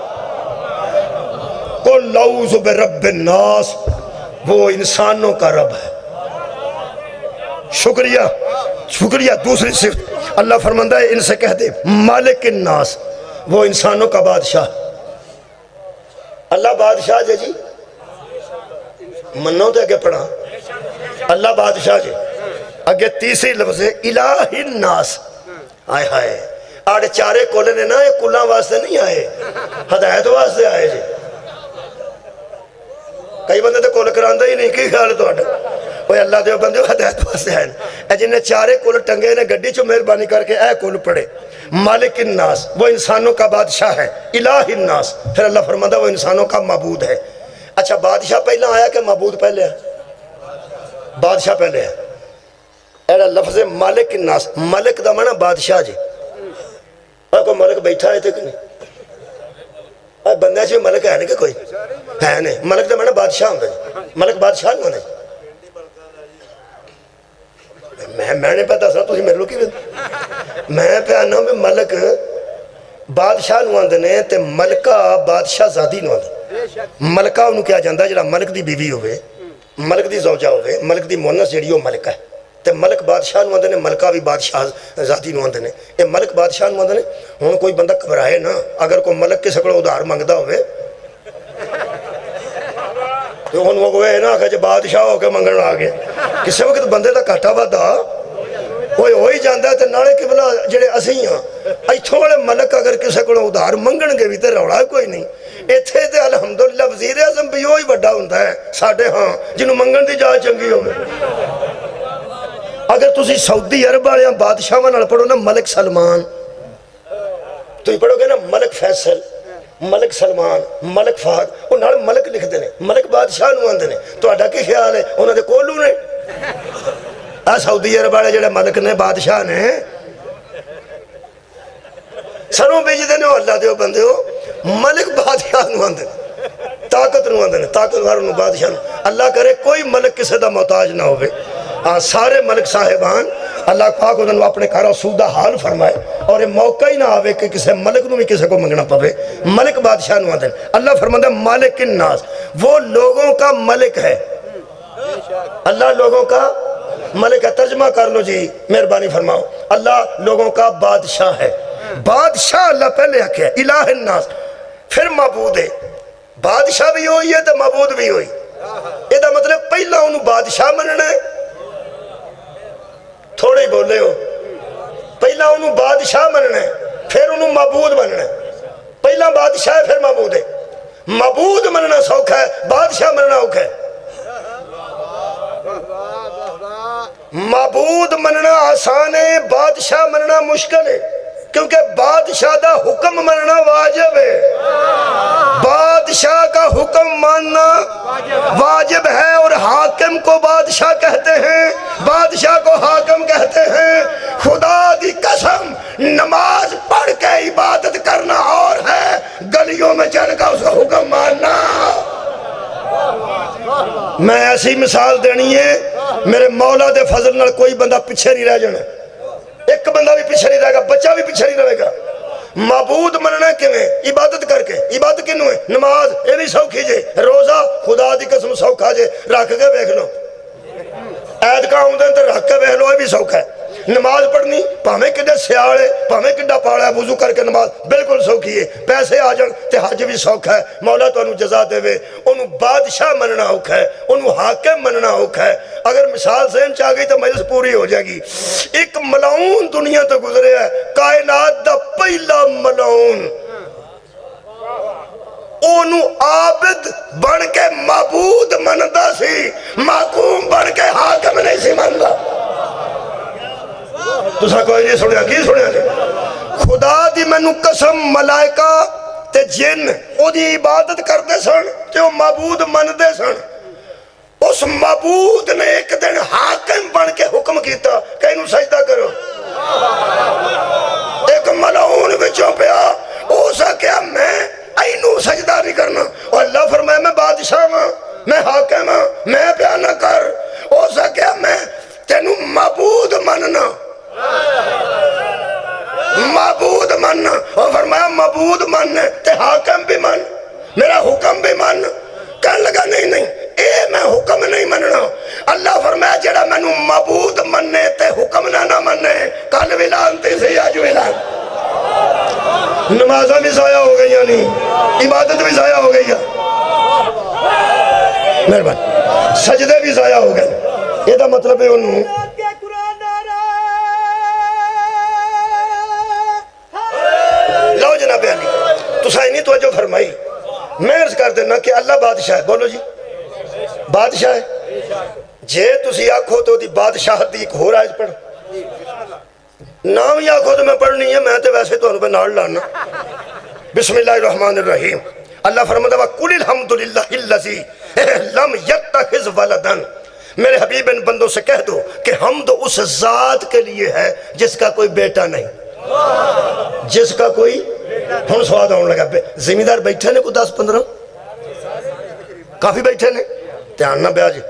قل اعوذ برب الناس وہ انسانوں کا رب ہے شکریہ شکریہ دوسری صفت اللہ فرماندہ ہے ان سے کہہ دے مالک الناس وہ انسانوں کا بادشاہ اللہ بادشاہ جے جی منوں تے اگے پڑھا اللہ بادشاہ جے اگے تیسری لفظ ہے الہ الناس آئے آئے آڑے چارے کولے نے نا یہ کلاں واسطے نہیں آئے ہدایت واسطے آئے جے کئی بندے تے کول کراندہ ہی نہیں کی خیال تو آڑے وہ اللہ دے بندے ہدایت واسطے ہیں اے جنہیں چارے کول ٹنگے نے گڈی چو مہربانی کر کے اے کول پڑے مالک الناس وہ انسانوں کا بادشاہ ہے الہ الناس پھر اللہ فرماتا وہ انسانوں کا معبود ہے اچھا بادشاہ پہلا آیا کہ معبود پہلے ہے بادشاہ پہلے ہے ایڈا لفظ مالک الناس ملک دا مانا بادشاہ جی اور کوئی ملک بیٹھا ہے تھے کہ نہیں بندہ جو ملک ہے نہیں کہ کوئی ہے نہیں ملک دا مانا بادشاہ ہوں گا ملک بادشاہ نہیں ہونے میں میں نے پہتا سا تو ہی میرے لوگ کی میں پہ آنا میں ملک بادشاہ نواندنے تے ملکہ بادشاہ زادی نواندنے ملکہ انہوں کیا جاندہ جڑا ملک دی بیوی ہوئے ملک دی زوجہ ہوئے ملک دی مونس جڑی ہو ملکہ ہے تے ملک بادشاہ نواندنے ملکہ بھی بادشاہ زادی نواندنے اے ملک بادشاہ نواندنے ہون کوئی بندہ کبرائے نا اگر کوئی ملک کے سکڑا ادھار مانگدہ ہوئے تو ہون وہ گوئے نا کہ بادشاہ ہو کے منگن آگے کسے وقت بندے دا کٹا با دا کوئی ہوئی جاندہ ہے تے ناڑے کی بلا جڑے اسی ہیں ایتھوں والے ملک اگر کسے کو ادھار منگن گے بھی تے روڑا کوئی نہیں ایتھے تے الحمدللہ وزیر اعظم بھی ہوئی بڑا ہوندہ ہے ساڑھے ہاں جنہوں منگن دی جا چنگی ہوئے اگر تسی سعودی عرب والے بادشاہ نال پڑھو نا ملک سلمان تو ہی پڑھو گے نا ملک فیصل ملک سلمان ملک فہد وہ نال ملک لکھ دینے ملک بادشاہ نو آندے نے تو اڈا کی خیال ہے انہوں نے کولو نے اے سعودی عرب والے جڑے ملک نے بادشاہ نے سروں بیج دینے ہو اللہ دیو بندے ہو ملک بادشاہ نو آندے نے طاقت نو آندے نے طاقت وارو بادشاہ نو اللہ کرے کوئی ملک کسے دا محتاج نہ ہوئے ہاں سارے ملک صاحبان اللہ پاک انہوں اپنے کارا سودہ حال فرمائے اور یہ موقع ہی نہ آوے کہ کسے ملک نو بھی کسے کو منگنا پوے ملک بادشاہ نو آدھیں اللہ فرماتا ہے مالک الناس وہ لوگوں کا ملک ہے اللہ لوگوں کا ملک ہے ترجمہ کر لو جی مہربانی فرماؤ اللہ لوگوں کا بادشاہ ہے بادشاہ اللہ پہلے آکھے الہ الناس پھر معبود ہے بادشاہ بھی ہوئی ہے تو معبود بھی ہوئی یہ دا مطلب پہلا انہوں بادشاہ مننے تھوڑے بولے ہو پہلا انہوں بادشاہ مننے پھر انہوں معبود مننے پہلا بادشاہ ہے پھر معبود ہے معبود مننا سوکھ ہے بادشاہ مننا اوکھ ہے معبود مننا آسان ہے بادشاہ مننا مشکل ہے کیونکہ بادشاہ دا حکم مننا واجب ہے بادشاہ کا حکم ماننا واجب ہے اور حاکم کو بادشاہ کہتے ہیں کہتے ہیں خدا دی قسم نماز پڑھ کے عبادت کرنا اور ہے، گلیوں میں چل کر اس کا حکم ماننا۔ میں ایسی مثال دینی ہے، میرے مولا دے فضل نال کوئی بندہ پیچھے نہیں رہ جانا، ایک بندہ بھی پیچھے نہیں رہے گا، بچہ بھی پیچھے نہیں رہے گا۔ معبود مننا کیویں؟ عبادت کر کے۔ عبادت کنوں ہے؟ نماز، یہ بھی سوکھی جے، روزہ خدا دی قسم سوکھا جے، رکھ کے بیکھ لو، عید کا آؤں دن تو رکھ کے بیکھ لو، یہ بھی سوکھا ہے۔ نماز پڑھنی پاویں کڈے سیاڑے پاویں کڈا پاڑا ہے، وضو کر کے نماز بالکل سوکھی ہے۔ پیسے آ جان تے حج بھی سوکھا ہے، مولا تانوں جزا دے وے۔ انہوں بادشاہ مننا اوکھا ہے، انہوں حاکم مننا اوکھا ہے۔ اگر مثال ذہن چاہ گئی تو مجلس پوری ہو جائے گی۔ ایک ملعون دنیا تو گزرے ہے، کائنات دا پہلا ملعون، انہوں عابد بن کے معبود مندا سی، محکوم بن کے حاکم نہیں سی مندا۔ تسا کوئی نہیں سنیا، کی سنیا جی؟ خدا دی منو قسم ملائکہ تے جن او دی عبادت کرتے سن تے وہ معبود مندے سن۔ اس معبود نے ایک دن حاکم بن کے حکم کیتا کہ انہوں سجدہ کرو۔ ایک ملعون بچوں پیا او سا کیا میں اینوں سجدہ نہیں کرنا، اور اللہ فرمائے میں بادشاہ ہاں، میں حاکم ہاں، میں پیا نہ کر۔ او سا کیا میں تینوں معبود مننا، معبود من، اور فرمایا معبود من تے حاکم بھی من، میرا حکم بھی من۔ کہنے لگا نہیں نہیں اے میں حکم نہیں مننا۔ اللہ فرمایا جڑا میں نو معبود مننے تے حکم نہ نہ مننے، کل بھی لانتی سے آج بھی لان۔ نمازہ بھی ضائع ہو گئی یعنی عبادت بھی ضائع ہو گئی، مہربان سجدے بھی ضائع ہو گئے۔ یہ دا مطلب ہے انہوں لو جناب علی تو سائنی توجہ فرمائی۔ میں عرض کر دینا کہ اللہ بادشاہ ہے، بولو جی بادشاہ ہے جے تسی آکھو تو دی بادشاہت دی ایک ہو رائج پڑھ، نام ہی آکھو تو میں پڑھنی ہے، میں تے ویسے تو انہوں پہ نار لانا۔ بسم اللہ الرحمن الرحیم۔ اللہ فرماتا ہے قُلِ الْحَمْدُلِلَّهِ الَّذِي لَمْ يَتَّخِذْ وَلَدًا۔ میرے حبیب ان بندوں سے کہہ دو کہ حمد اس ذات کے لیے ہے جس کا کوئی بیٹا نہیں، جس کا کوئی ہن سواد آنے لگا۔ زمیندار بیٹھے نے کوئی دس پندرہ کافی بیٹھے نے، دھیان نہ بیا جی،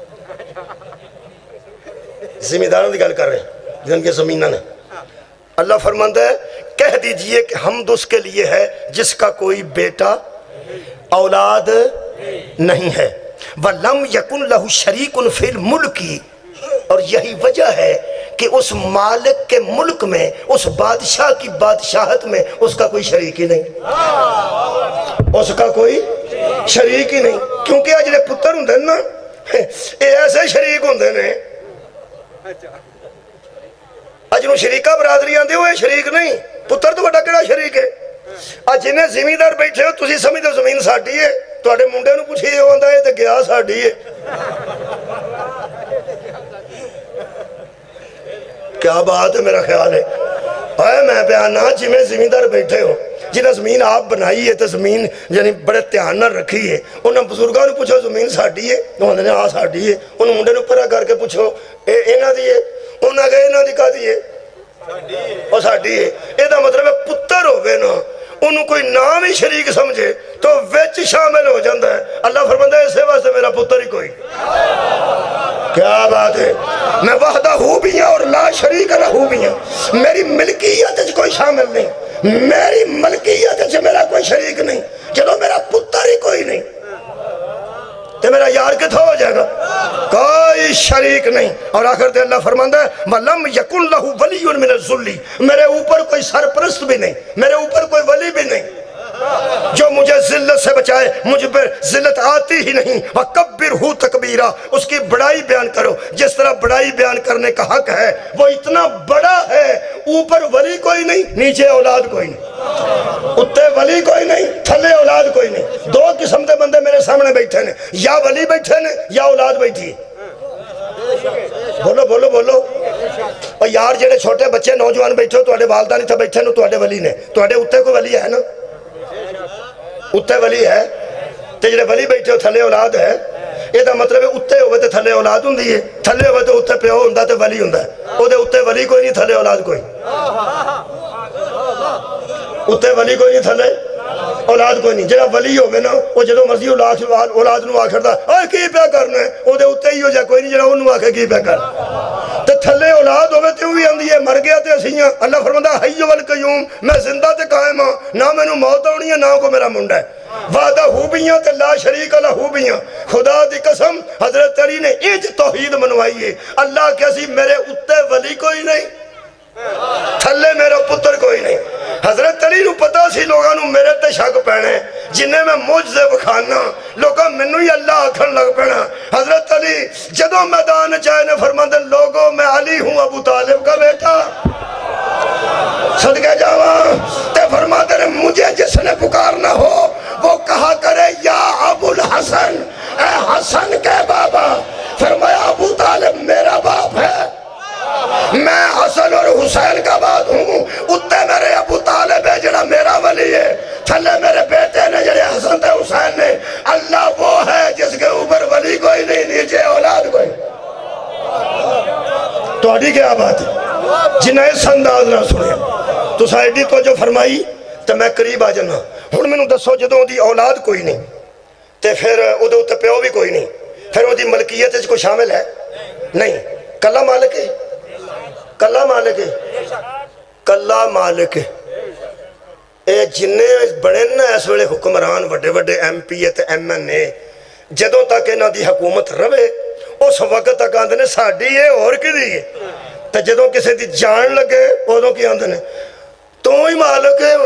زمینداروں دی گل کر رہے ہیں جن کے زمینہ نے۔ اللہ فرماتا ہے کہہ دیجئے کہ حمد اس کے لیے ہے جس کا کوئی بیٹا اولاد نہیں ہے، وَلَمْ يَكُنْ لَهُ شَرِيكٌ فِي الْمُلْكِ، اور یہی وجہ ہے کہ اس مالک کے ملک میں، اس بادشاہ کی بادشاہت میں اس کا کوئی شریک ہی نہیں، اس کا کوئی شریک ہی نہیں۔ کیونکہ اجلے پتر ہوں نا اے ایسے شریک ہوں نے، اجنو شریکہ برادری آندے ہوئے شریک نہیں، پتر تو بڑا کڑا شریک ہے۔ آج جنہیں زمیندار بیٹھے ہو تسی سمجھتے زمین ساڑھی ہے، تو اڑے منڈے نو پوچھئے ہو آندہ ہے تو گیا ساڑھی ہے۔ کیا بات ہے، میرا خیال ہے اے میں بیانا جی میں زمیندار بیٹھے ہو جنہیں زمین آپ بنائی ہے تو زمین یعنی بڑے دھیان نہ رکھی ہے، انہوں بزرگاں نے پوچھو زمین ساڑھی ہے، انہوں نے آ ساڑھی ہے، انہوں منڈے نو پرہ کر کے پوچھو اے اینا دی ہے، انہوں نے کہا اینا دی کہا دی ہے اور ساڑھی ہے۔ یہ دا مطلب ہے پتر ہوئے نا انہوں کوئی نام ہی شریک سمجھے تو ویچ شامل ہو جاندہ ہے۔ اللہ فرماتا ہے اسے واسطے میرا پتر ہی کوئی، کیا بات ہے، میں وحدہ ہوں بھی ہیں اور لا شریک رہوں بھی ہیں، میری ملکیت سے کوئی شامل نہیں، میری ملکیت سے میرا کوئی شریک نہیں، چلو میرا پتر ہی کوئی نہیں تو میرا یار کتھا ہو جائے گا، کوئی شریک نہیں۔ اور آخر تے اللہ فرماتا ہے وَلَمْ يَكُنْ لَهُ وَلِيٌّ مِنَ الذُّلِّ، میرے اوپر کوئی سرپرست بھی نہیں، میرے اوپر کوئی ولی بھی نہیں جو مجھے ذلت سے بچائے، مجھ پر ذلت آتی ہی نہیں۔ وَكَبِّرْهُ تَكْبِيرًا، اس کی بڑائی بیان کرو جس طرح بڑائی بیان کرنے کا حق ہے، وہ اتنا بڑا ہے، اوپر ولی کوئی نہیں، نیچے اولاد کوئی نہیں، اتے ولی کوئی نہیں، تھلے اولاد کوئی نہیں۔ دو قسم دے بندے میرے سامنے بیٹھے نے، یا ولی بیٹھے نے یا اولاد بیٹھی ہے، بولو بولو بولو۔ اور یار جڑے چھوٹے بچے نوجوان بیٹھے ہو توڑے والدہ نہیں تھا بیٹھے نو توڑے ولی نے، توڑے اتے کو ولی ہے نا، اتے ولی ہے، تے جڑے ولی بیٹھے ہو تھلے اولاد ہے، یہ دا مطلب ہے اتے ہوئے تے تھلے اولاد ہوں دیئے، تھلے ہوئے تے اتے پیو ہوں دا تے ولی ہوں دا ہے۔ او دے اتے ولی کوئی نہیں تھلے اولاد کوئی اتے ولی کوئی نہیں تھلے اولاد کوئی نہیں جڑا ولی ہوگے نا وہ جدو مرضی اولاد نو آخر دا اے کی پیا کرنا ہے او دے اتے ہی ہو جائے کوئی نہیں جڑا انہوں آخر کی پیا کرنا تے تھلے اولاد ہوگے تے ہوئی آندی ہے مر گیا تے اسیاں اللہ فرماندہ حی والقیوم میں زندہ تے قائم ہاں نہ میں نو موت آنی ہے نہ کو میرا منڈا ہے وعدہ ہو بیاں تے لا شریک اللہ ہو بیاں خدا دی قسم حضرت علی نے ایج توحید منوائی ہے اللہ کیسی میرے اتے ولی کوئی نہیں تھلے میرا پتر کوئی نہیں حضرت علی نو پتا سی لوگاں نو میرے تے شک پینے جنہیں میں موجزے بکھانا لوگاں منو ہی اللہ آکھن لگ پینا حضرت علی جدو میدان چاہے نے فرماندن لوگوں میں علی ہوں ابو طالب کا بیٹا صدقے جاواں تے فرماندن مجھے جس نے پکارنا ہو وہ کہا کرے یا ابو الحسن اے حسن کے بابا فرمایا ابو طالب میرا باپ ہے میں حسن اور حسین کا بعد ہوں اتے میرے ابو طالب ہے جڑا میرا ولی ہے تھلے میرے بیٹے نے جڑے حسن تے حسین نے اللہ وہ ہے جس کے اوپر ولی کوئی نہیں نیچے اولاد کوئی تو اڈی کیا بات ہے جنہیں اس انداز نہ سنے تو سائیڈی تو جو فرمائی تو میں قریب آ جانا ہن میں نو دسو جدوں دی اولاد کوئی نہیں تے پھر او دے اتے پیو بھی کوئی نہیں پھر او دی ملکیت اس کو شامل ہے نہیں کلا مالک ہے کلا مالک ہے کلا مالک ہے اے جننے بڑے نا اس ویلے حکمران وڈے وڈے ایم پی تے ایم این اے جدوں تک انہاں دی حکومت روے اس وقت تک آندے نے ساڈی ہے اور کدی ہے تے جدوں کسی دی جان لگے ادوں کی آندے نے تو ہی مالک ہے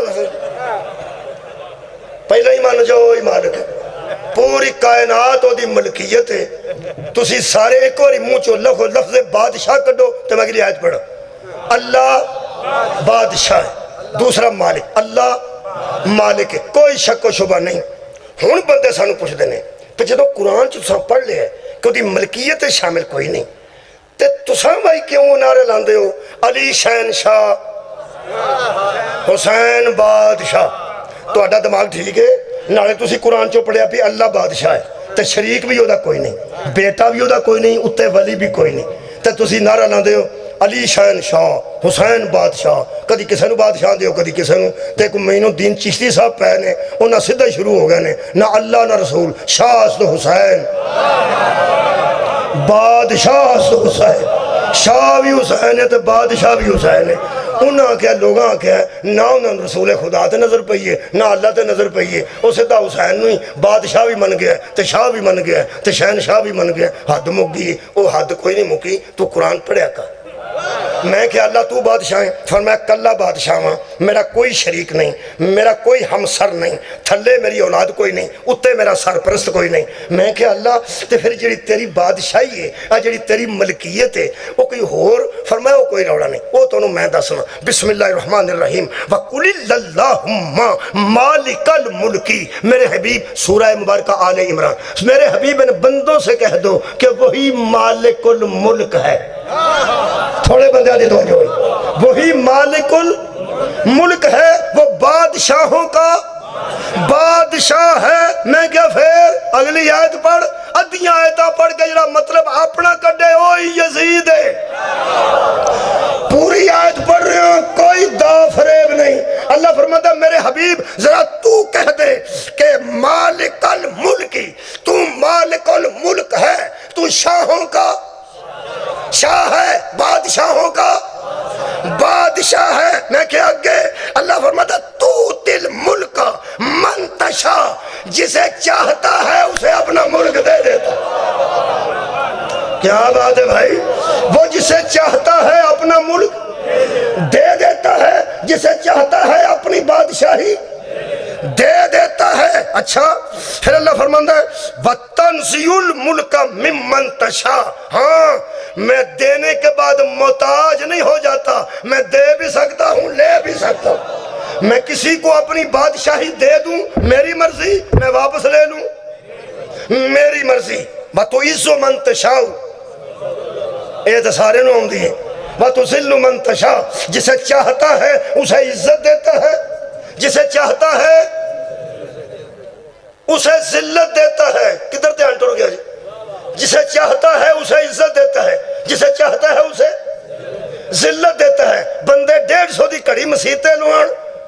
پہلے ہی مان جاؤ ہی مالک ہے پوری کائنات دی ملکیت ہے تسی سارے ایک اور منہ چو لفظ لفظ بادشاہ کڈو تو میں اگلی آیت پڑھو اللہ بادشاہ ہے دوسرا مالک اللہ مالک ہے کوئی شک و شبہ نہیں ہن بندے سانو پوچھ دینے پہ جدو قرآن چو پڑھ لے ہے کہ دی ملکیت شامل کوئی نہیں تے تساں بھائی کیوں نعرے لاندے ہو علی شہن شاہ حسین بادشاہ تو اڈا دماغ ٹھیک ہے نالے تسی قرآن چو پڑھیا بھی اللہ بادشاہ ہے تے شریک بھی ہودا کوئی نہیں بیٹا بھی ہودا کوئی نہیں اتے ولی بھی کوئی نہیں تے تسی نعرہ لاندے ہو علی شہن شاہ حسین بادشاہ کدی کسے نو بادشاہ دیو کدی کسے نو تے کو مہینوں دین چشتی صاحب پہنے انہاں سدھا شروع ہو گئے نے نہ اللہ نہ رسول شاہ است حسین بادشاہ است حسین شاہ بھی حسین ہے تے بادشاہ بھی حسین ہے انہاں کیا لوگاں کیا نہ انہاں رسول خدا تے نظر پئیے نہ اللہ تے نظر پئیے او سدھا حسین نوی بادشاہ بھی من گیا تے شاہ بھی من گیا تے شہن شاہ بھی من گیا حد مک گئی او حد کوئی نہیں مکی تو قرآن پڑھیا کا میں کہ اللہ تو بادشاہ ہے فرمایا کلا بادشاہ ہاں میرا کوئی شریک نہیں میرا کوئی ہمسر نہیں تھلے میری اولاد کوئی نہیں اتے میرا سرپرست کوئی نہیں میں کہ اللہ تے پھر جڑی تیری بادشاہی ہے جڑی تیری ملکیت ہے وہ کوئی ہور فرمایا وہ کوئی روڑا نہیں وہ تو میں دسنا بسم اللہ الرحمن الرحیم وَقُلِ اللَّهُمَّ مَالِكَ الْمُلْكِ میرے حبیب سورہ مبارکہ آل عمران میرے حبیب ان بندوں سے کہہ دو کہ وہی مالک الملک ہے تھوڑے بندے آدھی توجہ ہوئی وہی مالک الملک ہے وہ بادشاہوں کا بادشاہ ہے میں کیا پھر اگلی آیت پڑھ ادھیاں آیتہ پڑھ کے جڑا مطلب اپنا کڈے ہوئی یزید ہے پوری آیت پڑھ رہے ہیں کوئی دا فریب نہیں اللہ فرماتا میرے حبیب ذرا تو کہہ دے کہ مالک الملکی تو مالک الملک ہے تو شاہوں کا شاہ ہے بادشاہوں کا بادشاہ ہے میں کہ آگے اللہ فرماتا تو تل ملک منتشا جسے چاہتا ہے اسے اپنا ملک دے دیتا کیا بات ہے بھائی وہ جسے چاہتا ہے اپنا ملک دے دیتا ہے جسے چاہتا ہے اپنی بادشاہی دے دیتا ہے اچھا پھر اللہ فرماتا ہے وَتَنْزِعُ الْمُلْكَ مِمَّنْ تَشَاءُ ہاں میں دینے کے بعد محتاج نہیں ہو جاتا میں دے بھی سکتا ہوں لے بھی سکتا ہوں میں کسی کو اپنی بادشاہی دے دوں میری مرضی میں واپس لے لوں میری مرضی وَتُعِزُّ مَنْ تَشَاءُ اے تو سارے نو ہوں دیئے وَتُذِلُّ مَنْ تَشَاءُ جسے چاہتا ہے اسے عزت دیتا ہے جسے چاہتا ہے اسے ذلت دیتا ہے کدھر دھیان ٹر گیا جی جسے چاہتا ہے اسے عزت دیتا ہے جسے چاہتا ہے اسے ذلت دیتا ہے. بندے ڈیڑھ سو دی کڑی مسیطے لوان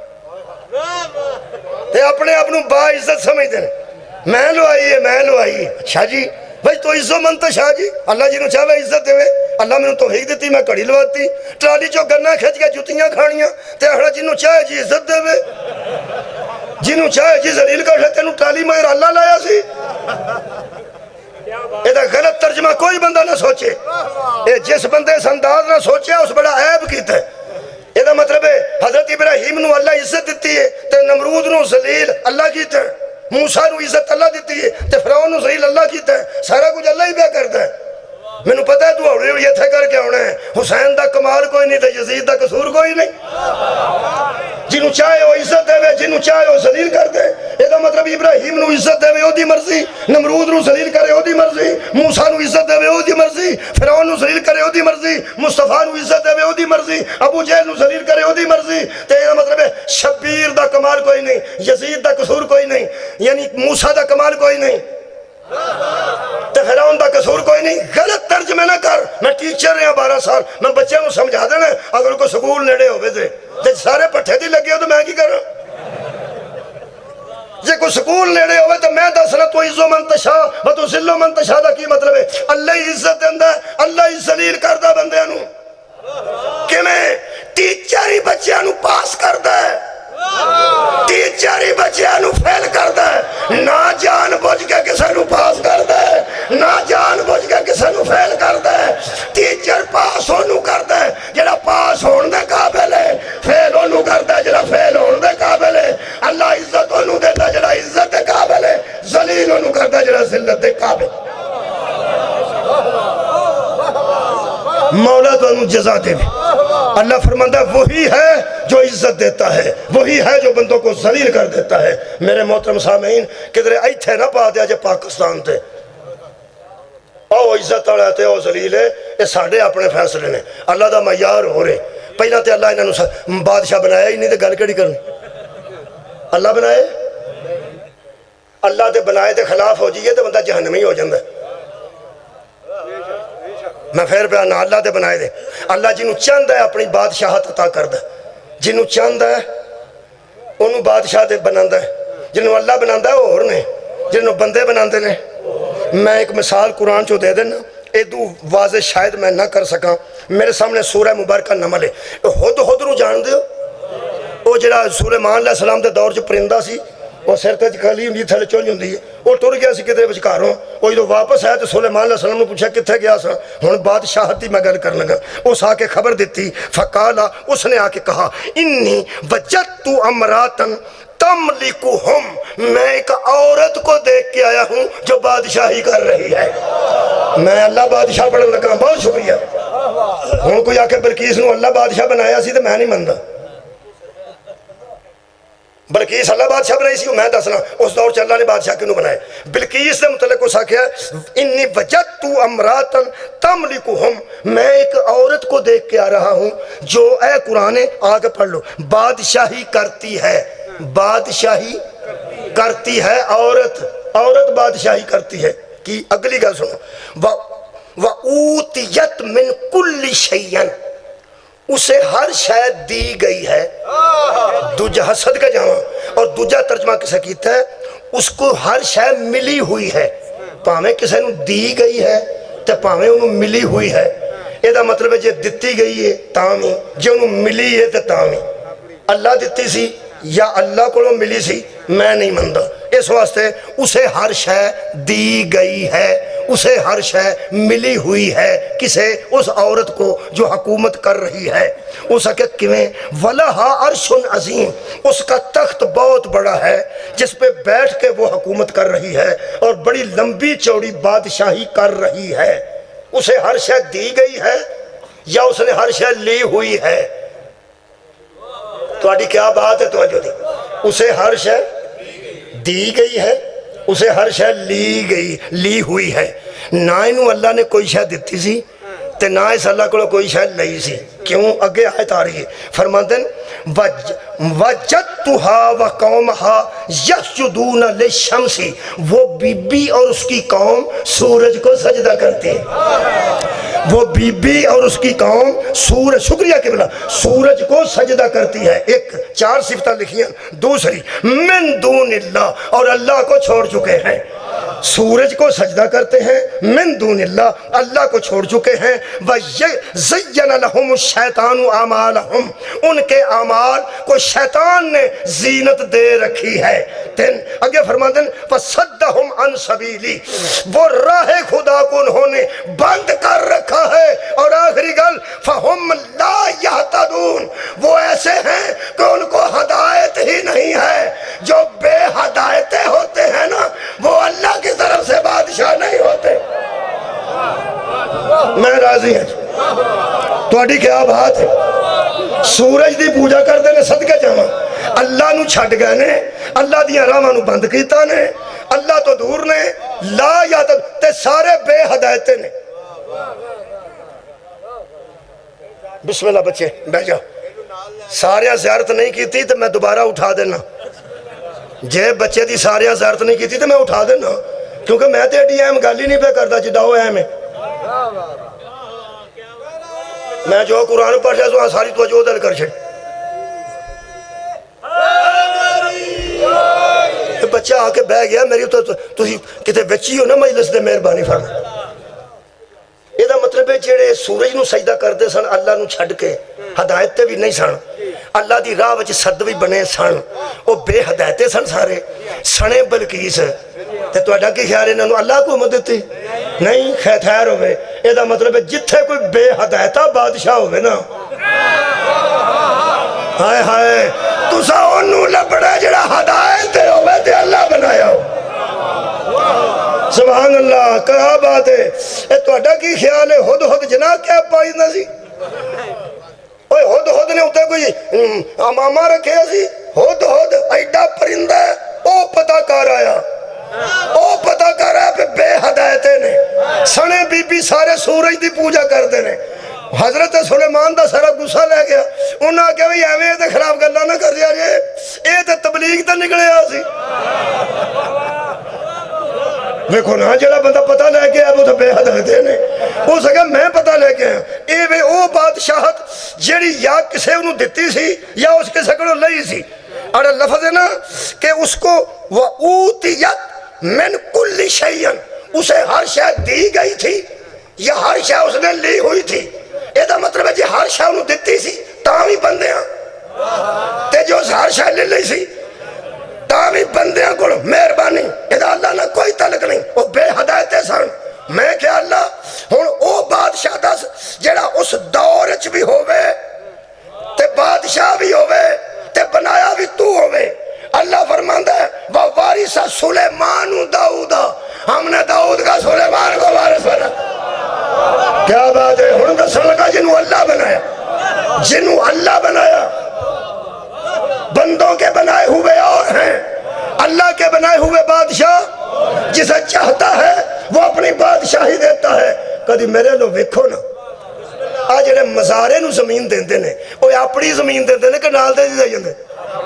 تے اپنے اپنوں با عزت سمجھتے ہیں. میں لو آئی ہے میں لو آئی ہے. اچھا جی بھائی تو عزت منتا شاہ جی اللہ جی نو چاہے عزت دے. اللہ میں نے توفیق دیتی میں کڑی لواتی ٹرالی چو گنا کھچ کے جتیاں کھانیاں تے احڑا جی نو چاہے جی عزت دے جی نو چاہے جی ذلیل کر لے تینو ٹرالی مگر اللہ لایا سی. یہ غلط ترجمہ کوئی بندہ نہ سوچے. اے جس بندے اس انداز نہ سوچے اس بڑا عیب کیتا ہے. یہ مطلب ہے حضرت ابراہیم نو اللہ عزت دیتی ہے تے نمرود نو ذلیل اللہ کیتا ہے. موسیٰ نو عزت اللہ دیتی ہے تے فرعون نو ذلیل اللہ کیتا ہے. سارا کچھ اللہ ہی پیا کرتا ہے. میں نے پتا ہے تو اوڑے یہ تھے کر کے ہونا ہے. حسین دا کمال کوئی نہیں تے یزید دا قصور کوئی نہیں. جنہوں چاہے وہ عزت دے جنہوں چاہے وہ ذلیل کر دے. یہ مطلب ابراہیم نو عزت دے وہ دی مرضی نمرود نو ذلیل کرے وہ دی مرضی موسیٰ نو عزت دے وہ دی مرضی فرعون نو ذلیل کرے وہ دی مرضی مصطفیٰ نو عزت دے وہ دی مرضی ابو جہل نو ذلیل کرے وہ دی مرضی. تے یہ مطلب ہے شبیر دا کمال کوئی نہیں یزید دا قصور کوئی نہیں یعنی موسیٰ دا کمال کوئی نہیں تے فرعون دا قصور کوئی نہیں. غلط ترجمہ نہ کر. میں ٹیچر رہا بارہ سال میں بچے کو سمجھا دینا اگر کوئی سکول نیڑے ہوئے تھے تے سارے پٹھے دی لگے ہو تو میں کی کروں. جے کوئی سکول نیڑے ہوئے تو میں دسنا تو عزو منتشا و تو ذلو منتشا دا کی مطلب ہے اللہ عزت دیندہ اللہ ہی ذلیل کردہ بندے انو کہ میں ٹیچری بچے انو پاس کردہ ہے ٹیچری بچے انو فیل کردہ ہے نا جان بوجھ کے کسے نو پاس کردہ ہے نا جان بوجھ کے کسے نو فیل کردہ ہے. ٹیچر پاس ہونو کردہ ہے جڑا پاس ہون دے قابل ہے فیل ہونو کردہ ہے جڑا فیل ہون دے قابل ہے. اللہ عزت ہونو دیتا جڑا عزت دے قابل ہے ذلیل ہونو کردہ جڑا ذلت دے قابل. مولا تو انو جزا دے بھی. اللہ فرماندہ وہی ہے جو عزت دیتا ہے وہی ہے جو بندوں کو ذلیل کر دیتا ہے. میرے محترم سامعین کدھرے ایتھے نہ پا دیا جے پاکستان تے او عزت آڑا تے او ذلیل ہے یہ ساڑھے اپنے فیصلے نے. اللہ دا معیار ہو رہے پہلا تے اللہ انہوں بادشاہ بنایا ہی نہیں تے گل کڑی کرنی. اللہ بنائے اللہ تے بنائے تے خلاف ہو جائیے تے بندہ جہنمی ہو جاندہ ہے. میں پھر پہ آنا اللہ دے بنائے دے. اللہ جنہوں چاند ہے اپنی بادشاہت عطا کر دے جنہوں چاند ہے انہوں بادشاہ دے بناندہ ہے. جنہوں اللہ بناندہ ہے وہ اور نے جنہوں بندے بناندے نے. میں ایک مثال قرآن چو دے دینا ایدو واضح شاید میں نہ کر سکا. میرے سامنے سورہ مبارکہ نمل ہے. خود خود رو جان دے ہو وہ جڑا سلیمان علیہ السلام دے دور جو پرندہ سی وہ سر تے کھلی ہوندی تھلے چونج ہوندی ہے وہ ٹر گیا سی کدھر وچکاروں وہ جو واپس آیا تو سلیمان علیہ السلام نے پوچھا کتھے گیا سا ہن بادشاہت دی میں گل کر لگا. اس آ کے خبر دیتی فقالا اس نے آ کے کہا انی وجدت امراتن تملکہم میں ایک عورت کو دیکھ کے آیا ہوں جو بادشاہی کر رہی ہے. میں اللہ بادشاہ پڑھن لگا بہت شکریہ. ہن کوئی آ کے بلقیس نو اللہ بادشاہ بنایا سی تو میں نہیں مندہ بلقیس اللہ بادشاہ بنائی سی میں دسنا اس دور چ اللہ نے بادشاہ کیوں بنائے. بلقیس نے متعلق اس آکھیا انی وجدت امراتن تملکہم میں ایک عورت کو دیکھ کے آ رہا ہوں جو اے قرآن آگے پڑھ لو بادشاہی کرتی ہے بادشاہی کرتی ہے عورت عورت بادشاہی کرتی ہے. کی اگلی گل سنو وَأُوتِيَتْ مِنْ كُلِّ شَيْءٍ اسے ہر شاید دی گئی ہے. دوجہ حسد کا جہاں اور دوجہ ترجمہ کسے کیتا ہے اس کو ہر شاید ملی ہوئی ہے. پاہمیں کسے نو دی گئی ہے تے پاہمیں انہوں ملی ہوئی ہے. یہ دا مطلب ہے جے دتی گئی ہے تامی جے انہوں ملی ہے تے تامی. اللہ دتی سی یا اللہ کو ملی سی میں نہیں مندہ. اس واسطے اسے ہر شے دی گئی ہے اسے ہر شے ملی ہوئی ہے کسے اس عورت کو جو حکومت کر رہی ہے. اس کہ کیویں وَلَهَا عَرْشٌ عَظِيمٌ اس کا تخت بہت بڑا ہے جس پہ بیٹھ کے وہ حکومت کر رہی ہے اور بڑی لمبی چوڑی بادشاہی کر رہی ہے. اسے ہر شے دی گئی ہے یا اس نے ہر شے لی ہوئی ہے. تو آڈی کیا بات ہے توجہ دی. اسے ہر شے دی گئی ہے اسے ہر شے لی گئی لی ہوئی ہے. نہ انہوں اللہ نے کوئی شے دیتی سی تے نہ اس اللہ کو کوئی شے لئی سی. کیوں اگے آیت آ رہی ہے فرماندن وَجَدْتُهَا وَقَوْمَهَا يَسْجُدُونَ لِلشَّمْسِ وہ بی بی اور اس کی قوم سورج کو سجدہ کرتے ہیں. وہ بی بی اور اس کی قوم سورج، شکریہ قبلہ، سورج کو سجدہ کرتی ہے. ایک چار صفتہ لکھی ہیں. دوسری من دون اللہ، اور اللہ کو چھوڑ چکے ہیں. سورج کو سجدہ کرتے ہیں، من دون اللہ، اللہ کو چھوڑ چکے ہیں. وَزَيَّنَ لَهُمُ الشَّيْطَانُ أَعْمَالَهُمْ، ان کے اعمال کو شیطان نے زینت دے رکھی ہے. تین آگے فرماتے ہیں فَصَدَّهُمْ عَنْ سَبِيلِهِ، وہ راہ خدا کو انہوں نے بند کر رکھا ہے. اور آخری گل فَهُمْ لَا يَهْتَدُونَ، وہ ایسے ہیں کہ ان کو ہدایت ہی نہیں ہے. جو بے ہدایتیں ہوتے ہیں نا وہ اللہ کی طرف سے بادشاہ نہیں ہوتے. میں راضی ہوں. تواڈی کیا بات ہے؟ سورج دی پوجا کر دے نے صدقے جاواں، اللہ نو چھڈ گئے نے، اللہ دیاں راہاں نو بند کیتا نے، اللہ تو دور نے. لا یاد تے سارے بے ہدایتے نے. بسم اللہ بچے بیٹھ جاؤ. سارے زیارت نہیں کیتی تو میں دوبارہ اٹھا دینا. جے بچے دی سارے زیارت نہیں کیتی تو میں اٹھا دینا، کیونکہ میں تے ایڈی اہم گل ہی نہیں پہ کرتا جڈاؤ اہم ہے. میں جو قرآن پڑھ جائے تو ساری توجہ دل کر چھڑ. بچہ آ کے بہ گیا میری تو تسی کتے بچی ہو نا مجلس دے مہربانی فرما. یہ دا مطلب ہے جڑے سورج نو سجدہ کرتے سن اللہ نو چھڈ کے، ہدایت تے بھی نہیں سن، اللہ دی راہ وچ صد بھی بنے سن، او بے ہدایتے سن سارے سنے. بلقیس تے تہاڈا کی خیال انہاں نو اللہ کو مدد تے نہیں خیر ہوئے. یہ دا مطلب ہے جتھے کوئی بے ہدایتہ بادشاہ ہوئے نا، ہائے ہائے تسا انہوں لبڑا جڑا ہدایت ہوئے تے اللہ بنایا ہو. سبحان اللہ. کہا بات ہے. اے تہاڈا کی خیال ہے ہد ہد جناح کیا پائی نہ سی؟ اوے ہد ہد نے اتنے کوئی امامہ رکھے سی؟ ہد ہد ایڈا پرندہ ہے، او پتہ کر آیا، او پتہ کر آیا پہ بے ہدایتے نے سنے بی بی سارے سورج دی پوجا کر دینے. حضرت سلیمان دا سارا گسا لے گیا. انہاں کہ بھئی ایویں تے خراب گلاں نہ کر دیا جے، اے تے تبلیغ تے نکلے آ سی. دیکھو نا جڑا بندہ پتہ لے کے آیا وہ تو بے ہدایتے نے. ہو سکے میں پتہ لے کے آیا. اے وے او بادشاہت جیڑی یا کسے انہوں دیتی سی یا اس کے سکڑوں لئی سی. اور لفظ ہے نا کہ اس کو وَأُوتِيَتْ مِنْ كُلِّ شَيْءٍ، اسے ہر شاید دی گئی تھی یا ہر شاید اس نے لی ہوئی تھی. یہ دا مطلب ہے جی ہر شاید انہوں دیتی سی تاں بندے ہیں تے جو ہر شاید لے لی سی تاں بندے ہیں. کلو مہربانی ادا اللہ نے کوئی تعلق نہیں. وہ بے ہدایتے سن. میں کہ اللہ ہن او بادشاہ دس جڑا اس دور وچ بھی ہووے تے بادشاہ بھی ہووے تے بنایا بھی تو ہووے. اللہ فرماندا ہے وَوَارِثَ سُلَيْمَانُ دَاؤُدَ، ہم نے داؤد کا سلیمان کو وارث بنا. کیا بات ہے. ہن دسن لگا جنوں اللہ بنایا، جنوں اللہ بنایا. بندوں کے بنائے ہوئے اور ہیں، اللہ کے بنائے ہوئے بادشاہ جسے چاہتا ہے وہ اپنی بادشاہی دیتا ہے. کدی میرے لو ویکھو نا آ جڑے مزارے نو زمین دیندے نے وہ اپنی زمین دیندے نے کہ نال دے دے جاندے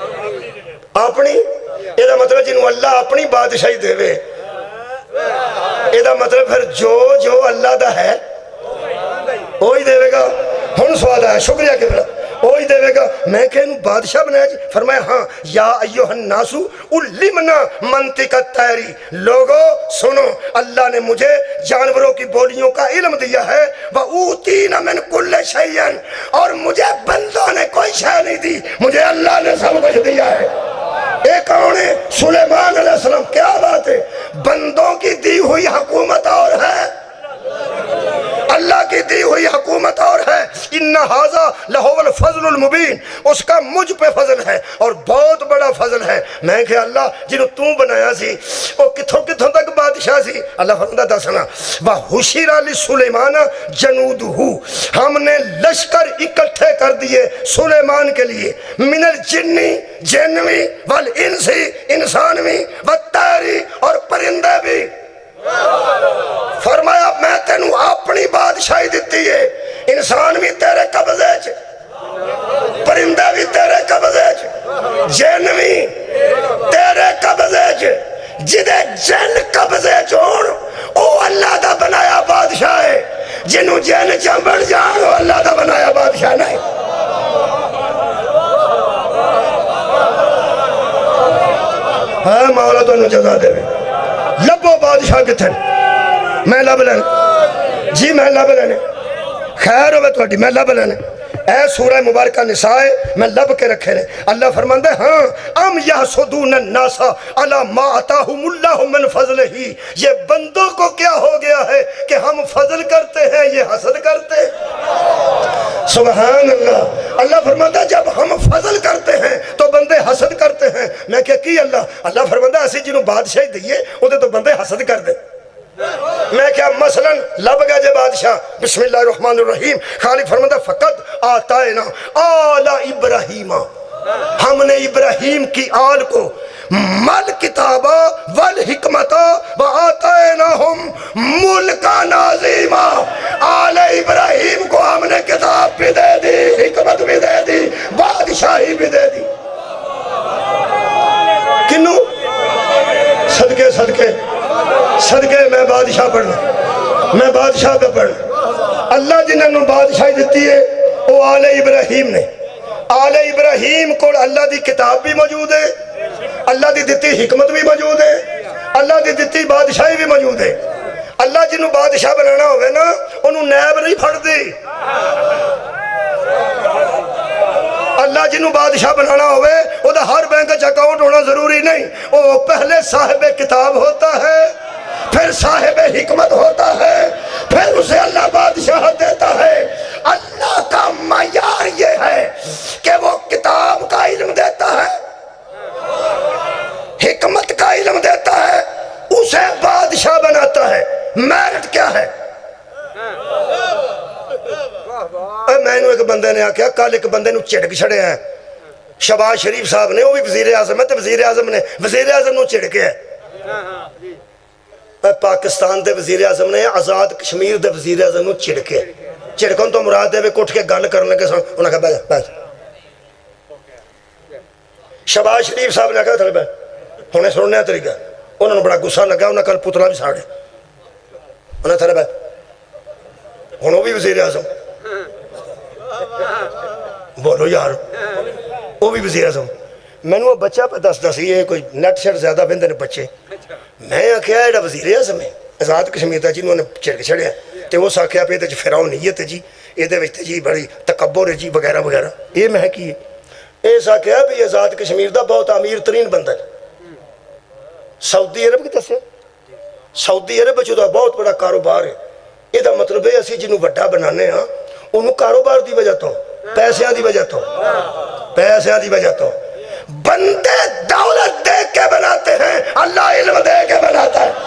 اپنی. یہ دا مطلب جنوں اللہ اپنی بادشاہی دے وے، یہ دا مطلب پھر جو جو اللہ دا ہے وہی دے گا. ہن سوال ہے شکریہ کہ بڑا وہی دے گا. میں کہ انہوں بادشاہ بنایا جی؟ فرمایا ہاں یا ایوہ الناسو علمنا منطق الطیر، لوگو سنو اللہ نے مجھے جانوروں کی بولیوں کا علم دیا ہے. وَأُوتِينَ مِنْ كُلِّ شَيْءٍ، اور مجھے بندوں نے کوئی شے نہیں دی، مجھے اللہ نے سب کچھ دیا ہے. ایک کون ہے؟ سلیمان علیہ السلام. کیا بات ہے. بندوں کی دی ہوئی حکومت اور ہے، اللہ کی دی ہوئی حکومت اور ہے. اِنَّ هَذَا لَهُوَ الْفَضْلُ الْمُبِينَ، اس کا مجھ پہ فضل ہے اور بہت بڑا فضل ہے. میں کہ اللہ جنہوں تو بنایا سی وہ کتھوں کتھوں تک بادشاہ سی. اللہ فرماتا دسنا وَحُشِرَ لِسُلَيْمَانَ جَنُودُهُ، ہم نے لشکر اکٹھے کر دیے سلیمان کے لیے. من الجنی جنوی والانسی انسانوی والطیری اور پرندے بھی. فرمایا میں تینوں اپنی بادشاہی دیتی ہے. انسان بھی تیرے قبضے چ، پرندہ بھی تیرے قبضے چ، جن بھی تیرے قبضے چ. جدے جن قبضے چون او اللہ دا بنایا بادشاہ ہے. جنہوں جین چمبڑ جان وہ اللہ دا بنایا بادشاہ نہیں. ہاں مولا تو انہوں جزا دے میں لبو بادشاہ کتھے میں لب لینے جی میں لب لینے خیر ہوئے تو میں لب لینے اے سورہ مبارکہ نساء میں لب کے رکھے رہے. اللہ فرماندے ہاں ام یحسدون الناس علی ما آتاہم اللہ من فضل ہی. یہ بندوں کو کیا ہو گیا ہے کہ ہم فضل کرتے ہیں یہ حسد کرتے ہیں. سبحان اللہ. اللہ فرماتا جب ہم فضل کرتے ہیں تو بندے حسد کرتے ہیں. میں کیا کی اللہ اللہ فرماتا ایسی جنہوں بادشاہی دیئے وہ تو بندے حسد کر دیں. میں کیا مثلا لب گا جے بادشاہ بسم اللہ الرحمن الرحیم خالق فرماتا فقط آتائنا آل ابراہیم ہم نے ابراہیم کی آل کو مل کتابہ والحکمتہ و آتائناہم ملکا نازیما. آل ابراہیم کو ہم نے کتاب بھی دے دی حکمت بھی دے دی بادشاہی بھی دے دی. کنوں صدقے صدقے صدقے میں بادشاہ پڑھنا میں بادشاہ کا پڑھنا. اللہ جنہوں نے بادشاہی دیتی ہے وہ آل ابراہیم نے. آل ابراہیم کو اللہ دی کتاب بھی موجود ہے اللہ دی دیتی حکمت بھی موجود ہے اللہ دی دیتی بادشاہی بھی موجود ہے. اللہ جنہوں بادشاہ بنانا ہوئے نا انہوں نیب نہیں پھڑ دی. اللہ جنہوں بادشاہ بنانا ہوئے وہ دا ہر بینک اچھ اکاؤنٹ ہونا ضروری نہیں. وہ پہلے صاحب کتاب ہوتا ہے پھر صاحب حکمت ہوتا ہے پھر اسے اللہ بادشاہ دیتا ہے. اللہ کا معیار یہ ہے کہ وہ کتاب کا علم دیتا ہے حکمت کا علم دیتا ہے اسے بادشاہ بناتا ہے. میرٹ کیا ہے؟ میں نے ایک بندے نے آکھیا کل ایک بندے نے چڑک چھڑے ہیں شہباز شریف صاحب نے وہ بھی وزیر اعظم ہے تو وزیر اعظم نے وزیر اعظم نے چڑکے ہے. پاکستان دے وزیر اعظم نے آزاد کشمیر دے وزیر اعظم نے چڑکے چڑکن تو مراد دے کٹھ کے گل کرنے کے سن انہوں نے کہا بیجا بیجا. شہباز شریف صاحب نے کہا تھا بھائی انہیں سننے ہیں طریقہ انہوں نے بڑا گسا لگا انہوں نے کل پتلا بھی ساڑے انہیں تھا بھائی انہوں بھی وزیر اعظم بولو یار وہ بھی وزیر اعظم. میں نے وہ بچہ پہ دس دس یہ کوئی نیٹ شیٹ زیادہ بندے نے بچے میں آکھیا ایڈا وزیر اعظم ہے آزاد کشمیر دا جی انہوں نے چڑک چھڑیا تے وہ ساکھیا پہ تے فرعونیت ہے جی یہ دے وچ جی بڑی تکبر ہے جی وغیرہ وغیرہ. یہ میں کی ہے اے ساکھیا بھی آزاد کشمیر دا بہت امیر ترین بندہ ہے. سعودی عرب کی دسے سعودی عرب جو دا بہت بڑا کاروبار ہے. یہ دا مطلب ہے اسی جنہوں بڑا بنانے ہاں انہوں کاروبار دی وجہ تو پیسیاں دی وجہ تو پیسیاں دی وجہ تو بندے دولت دے کے بناتے ہیں اللہ علم دے کے بناتا ہے.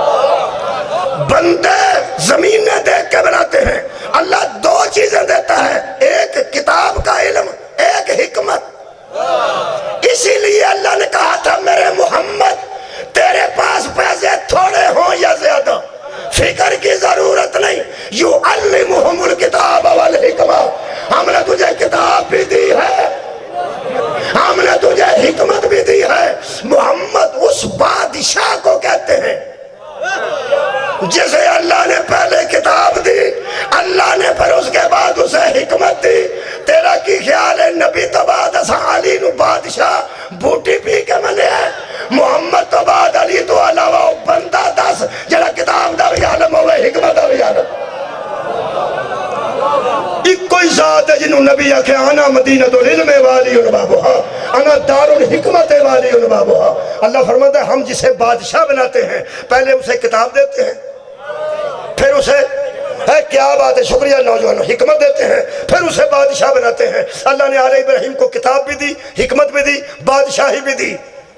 بندے زمینیں دے کے بناتے ہیں اللہ دو چیزیں دیتا ہے ایک کتاب کا علم ایک حکمت. اسی لیے اللہ نے کہا تھا میرے محمد تیرے پاس پیسے تھوڑے ہوں یا زیادہ فکر کی ضرورت نہیں. یعلمہم الکتاب والحکمہ ہم نے تجھے کتاب بھی دی ہے ہم نے تجھے حکمت بھی دی ہے. محمد اس بادشاہ کو کہتے ہیں جسے اللہ نے پہلے کتاب دی اللہ نے پھر اس کے بعد اسے حکمت دی. تیرا کی خیال ہے نبی تو بعد اسا علی نو بادشاہ بوٹی پی کے ملے ہے محمد تو بعد علی تو علاوہ بندہ دس جڑا کتاب دا بھی عالم ہوئے حکمت دا بھی عالم. ایک کوئی ذات ہے جنہوں نبی آکھے انا مدینۃ العلم والی بابوہا انا دار الحکمت والی بابوہا. اللہ فرماتا ہے ہم جسے بادشاہ بناتے ہیں پہلے اسے کتاب دیتے ہیں پھر اسے ہے کیا بات ہے شکریہ نوجوانوں حکمت دیتے ہیں پھر اسے بادشاہ بناتے ہیں. اللہ نے آل ابراہیم کو کتاب بھی دی حکمت بھی دی بادشاہی بھی دی.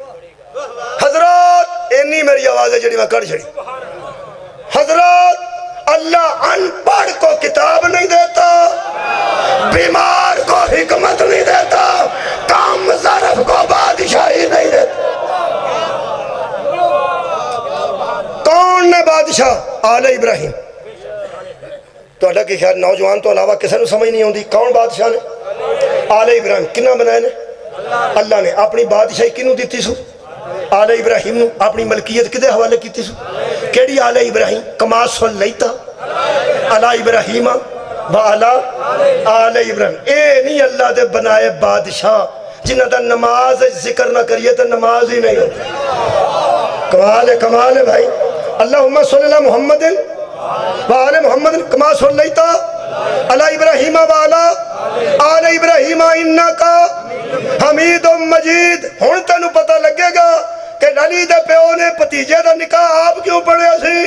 حضرات اینی میری آواز ہے جڑی میں کر چھڑی. حضرات اللہ ان پڑھ کو کتاب نہیں دیتا بیمار کو حکمت نہیں دیتا کام ظرف کو بادشاہی نہیں دیتا. کون نے بادشاہ؟ آل ابراہیم. تو اللہ کی خیال نوجوان تو علاوہ کسی نے سمجھ نہیں ہوندی کون بادشاہ نے؟ آل ابراہیم. کنہ بنائے نے؟ اللہ نے. اپنی بادشاہی کنوں دیتی سو؟ آل ابراہیم نو. اپنی ملکیت کدے حوالے کیتی سو؟ کیڑی آل ابراہیم؟ کما صلیتا علی ابراہیم و علی آل ابراہیم. اے نہیں اللہ دے بنائے بادشاہ جنہ دا نماز ذکر نہ کریے تو نماز ہی نہیں ہوتی. کمال ہے کمال ہے بھائی. اللہم صلی اللہ محمد و آل محمد کما صلیتا علی ابراہیم و علی آل ابراہیم انکا حمید مجید. ہن تینوں پتہ لگے گا کہ علی دے پیو نے بھتیجے دا نکاح آپ کیوں پڑھیا سی.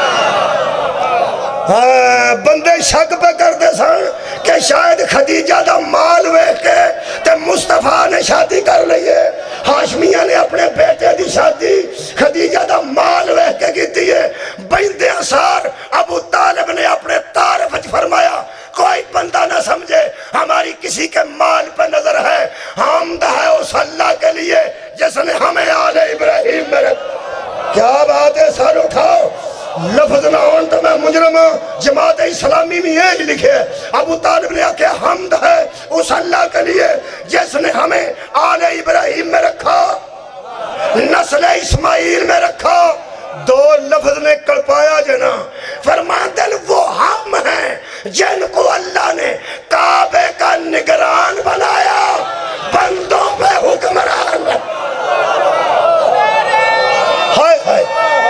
ہاں بندے شک پہ کرتے سن کہ شاید خدیجہ دا مال ویکھ کے تے مصطفیٰ نے شادی کر لئیے. ہاشمیہ نے اپنے بیٹے دی شادی خدیجہ دا مال ویکھ کے کیتی ہے. بند اثار ابو طالب نے اپنے تعارف وچ فرمایا کوئی بندہ نہ سمجھے ہماری کسی کے مال پہ نظر ہے، حمد ہے اس اللہ کے لیے جس نے ہمیں آل ابراہیم میں رکھ. کیا بات ہے، سر اٹھاؤ. لفظ نہ ہون تو میں مجرم جماعت اسلامی میں یہ لکھے ابو طالب نے آکے حمد ہے اس اللہ کے لیے جس نے ہمیں آل ابراہیم میں رکھا، نسل اسماعیل میں رکھا. دو لفظ نے کڑپایا جنا. فرماتے ہیں وہ ہم ہیں جن کو اللہ نے کعبے کا نگران بنایا، بندوں پہ حکمران بنایا. ہائے ہائے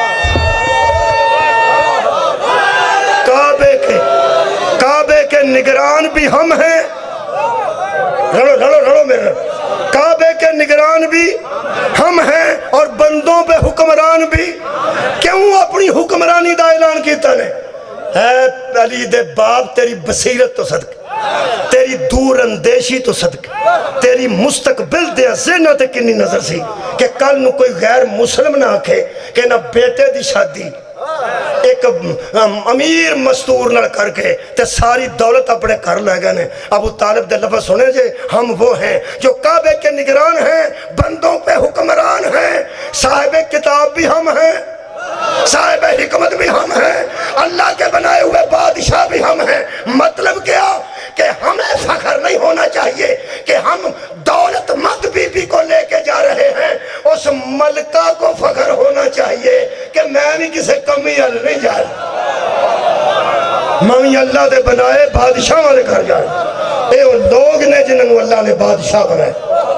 کعبے کے کعبے کے نگران بھی ہم ہیں. لڑو لڑو لڑو میرے. کعبے کے نگران بھی ہم ہیں اور بندوں پہ حکمران بھی. کیوں اپنی حکمرانی دا اعلان کیتا نے؟ اے علی دے باپ تیری بصیرت تو صدقے، تیری دور اندیشی تو صدقے، تیری مستقبل دے ذہنہ تے کنی نظر سی کہ کل نو کوئی غیر مسلم نہ آکھے کہ نہ بیٹے دی شادی ایک امیر مستور نہ کر کے تے ساری دولت اپنے کر لے گئے. ابو طالب دے لفظ سنے جے ہم وہ ہیں جو کعبے کے نگران ہیں، بندوں پہ حکمران ہیں، صاحب کتاب بھی ہم ہیں، صاحب حکمت بھی ہم ہیں، اللہ کے بنائے ہوئے بادشاہ بھی ہم ہیں. مطلب کیا کہ ہمیں فخر نہیں ہونا چاہیے کہ ہم دولت مند بی بی کو لے کے جا رہے ہیں، اس ملکہ کو فخر ہونا چاہیے کہ میں بھی کسی کمی حل نہیں جا رہا، میں اللہ دے بنائے بادشاہ والے گھر جا رہا. اے وہ لوگ نے جنہوں اللہ نے بادشاہ بنائے.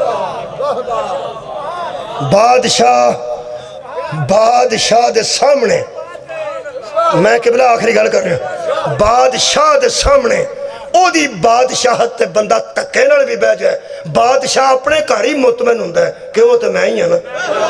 بادشاہ بادشاہ دے سامنے میں قبلہ آخری گل کر رہا ہوں. بادشاہ دے سامنے او دی بادشاہت تے بندہ تکے نال بھی بہ جائے. بادشاہ اپنے گھر ہی مطمئن ہوندا ہے کہ وہ تو میں ہی ہوں نا.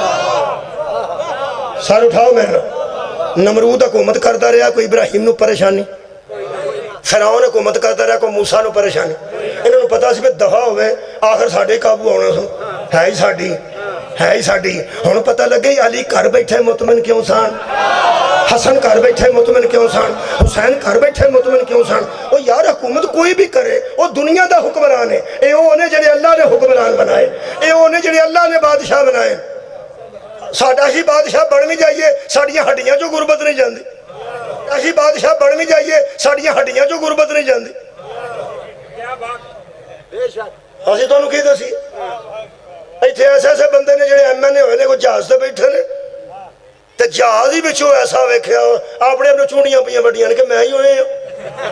سر اٹھاؤ میرا. نمرود حکومت کرتا رہا کوئی ابراہیم نو پریشانی، فرعون حکومت کرتا رہا کوئی موسیٰ نو پریشانی. انہوں نے پتا سی کہ دفعہ ہوئے آخر ساڑھے قابو ہونا سو ہے ہی ساڑھی ہے ہی ساڑھی. ہن پتہ لگے علی گھر بیٹھے مطمئن کیوں سان، حسن گھر بیٹھے مطمئن کیوں سان، حسین گھر بیٹھے مطمئن کیوں سان. وہ یار حکومت کوئی بھی کرے وہ دنیا دا حکمران ہے. اے وہ نے جڑے اللہ نے حکمران بنائے، اے وہ نے جڑے اللہ نے بادشاہ بنائے. ساڈا ہی بادشاہ بن بھی جائیے ساڑیاں ہڈیاں جو غربت نہیں جاندی. اسی بادشاہ بن بھی جائیے ساڑیاں ہڈیاں جو غربت نہیں جاندی. اسی تو انہوں کی دسی ایتھے ایسے ایسے بندے نے جڑے ایم این اے ہوئے نے کوئی جہاز سے بیٹھے نے تے جہاز ہی بچوں ایسا ویکھیا اپنے اپنے چونیاں پیاں بڑیاں نے کہ میں ہی ہوئے ہوں.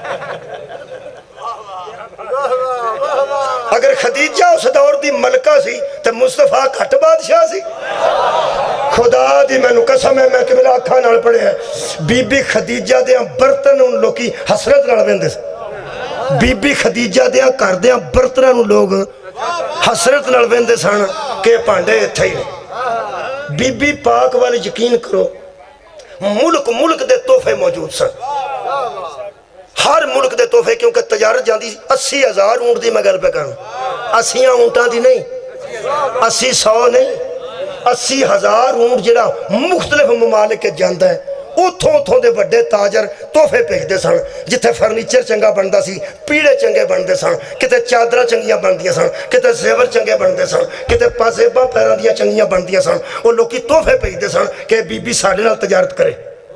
اگر خدیجہ اس دور دی ملکہ سی تے مصطفیٰ کھٹ بادشاہ سی. خدا دی میں نو قسم ہے میں کہ میرا اکھاں نال پڑھے ہیں بی بی خدیجہ دیاں برتن ان لوگ کی حسرت نال ویندے سے. بی بی خدیجہ دیاں کر دیاں برتن ان لوگ حسرت نال ویندے سن کہ پانڈے اتھے ہی. بی بی پاک والے یقین کرو ملک ملک دے تحفے موجود سن. ہر ملک دے تحفے کیونکہ تجارت جاندی اسی ہزار اونٹ دی میں گل پہ کروں اسیاں اونٹاں دی نہیں اسی سو نہیں اسی ہزار اونٹ جڑا مختلف ممالک کے جاندہ ہے. اتھوں اتھوں دے بڑے تاجر تحفے بھیجدے سن. جتھے فرنیچر چنگا بندا سی پیڑے چنگے بندے سن، کتے چادرہ چنگیاں بندیاں سن، کتے زیور چنگے بندے سن، کتے پازیباں پیران دیاں چنگیاں بندیاں سن. وہ لوگ کی تحفے بھیجدے سن کہ بی بی ساڑھے نال تجارت کرے.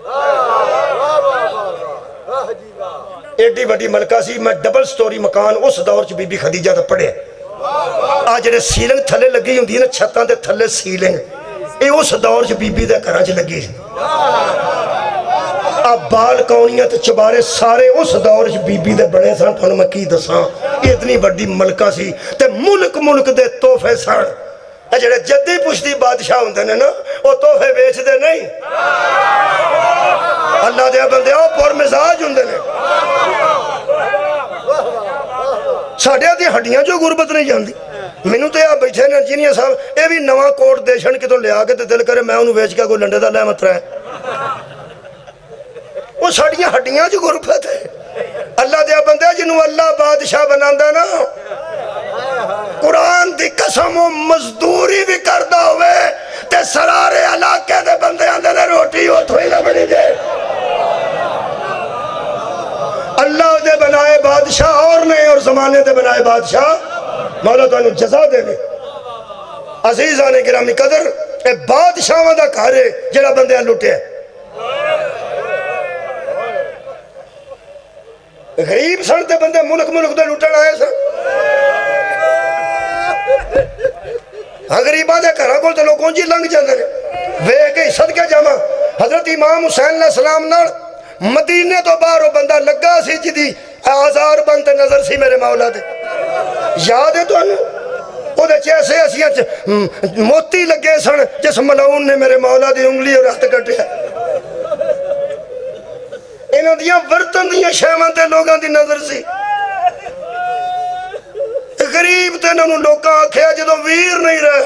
ایڈی بڑی ملکہ سی. میں ڈبل سٹوری مکان اس دور چ بی بی خدیجہ دا پڑھے. آج جڑے سیلنگ تھلے لگی ہوندی نا چھتاں دے تھلے سیلنگ اے اس دور چ بی بی دے گھراں چ لگی. اب بال کونیاں تے چبارے سارے اس دور بی بی دے بڑے سن تو میں کی دساں اتنی بڑی ملکہ سی تے ملک ملک دے توفے سن جڑے جدی پشتی بادشاہ ہوندے نے نا وہ توفے بیچ دے نہیں اللہ دے بندے وہ پر مزاج ہوندے نے ساڑھے دی ہڈیاں جو غربت نہیں جاندی مینوں تے آپ بیٹھے نے انجینئر صاحب اے بھی نواں کوٹ دیشن کتوں لیا کے تے دل کرے میں انہوں ویچ کے کوئی لنڈے دا لے مت رہے وہ ساڑھیاں ہڈیاں جو غربت ہے اللہ دے بندے جنہوں اللہ بادشاہ بناندہ نا قرآن دی قسم و مزدوری بھی کردہ ہوئے تے سرارے علاقے دے بندے آندے نے روٹی ہو تھوئی نہ بنی دے اللہ دے بنائے بادشاہ اور نہیں اور زمانے دے بنائے بادشاہ مولا تو انہوں جزا دے گے عزیزانے گرامی قدر اے بادشاہ دا کھارے جڑا بندے ہیں لوٹے ہیں غریب سن تے بندے ملک ملک دے لوٹن آئے سن غریبہ دے گھراں کول تے لوگوں جی لنگ جاندے نے وے کے صدقے جاواں حضرت امام حسین علیہ السلام نال مدینے تو باہر بندہ لگا سی جدی آزار بند نظر سی میرے مولا دے یاد ہے تو انہوں وہ دے چیسے اسیاں موتی لگے سن جس ملعون نے میرے مولا دی انگلی اور ہاتھ کٹے انہوں دیاں ورطن دیاں شیمان تے لوگاں دی نظر سی غریب تے انہوں لوگاں آکھیا جدو ویر نہیں رہے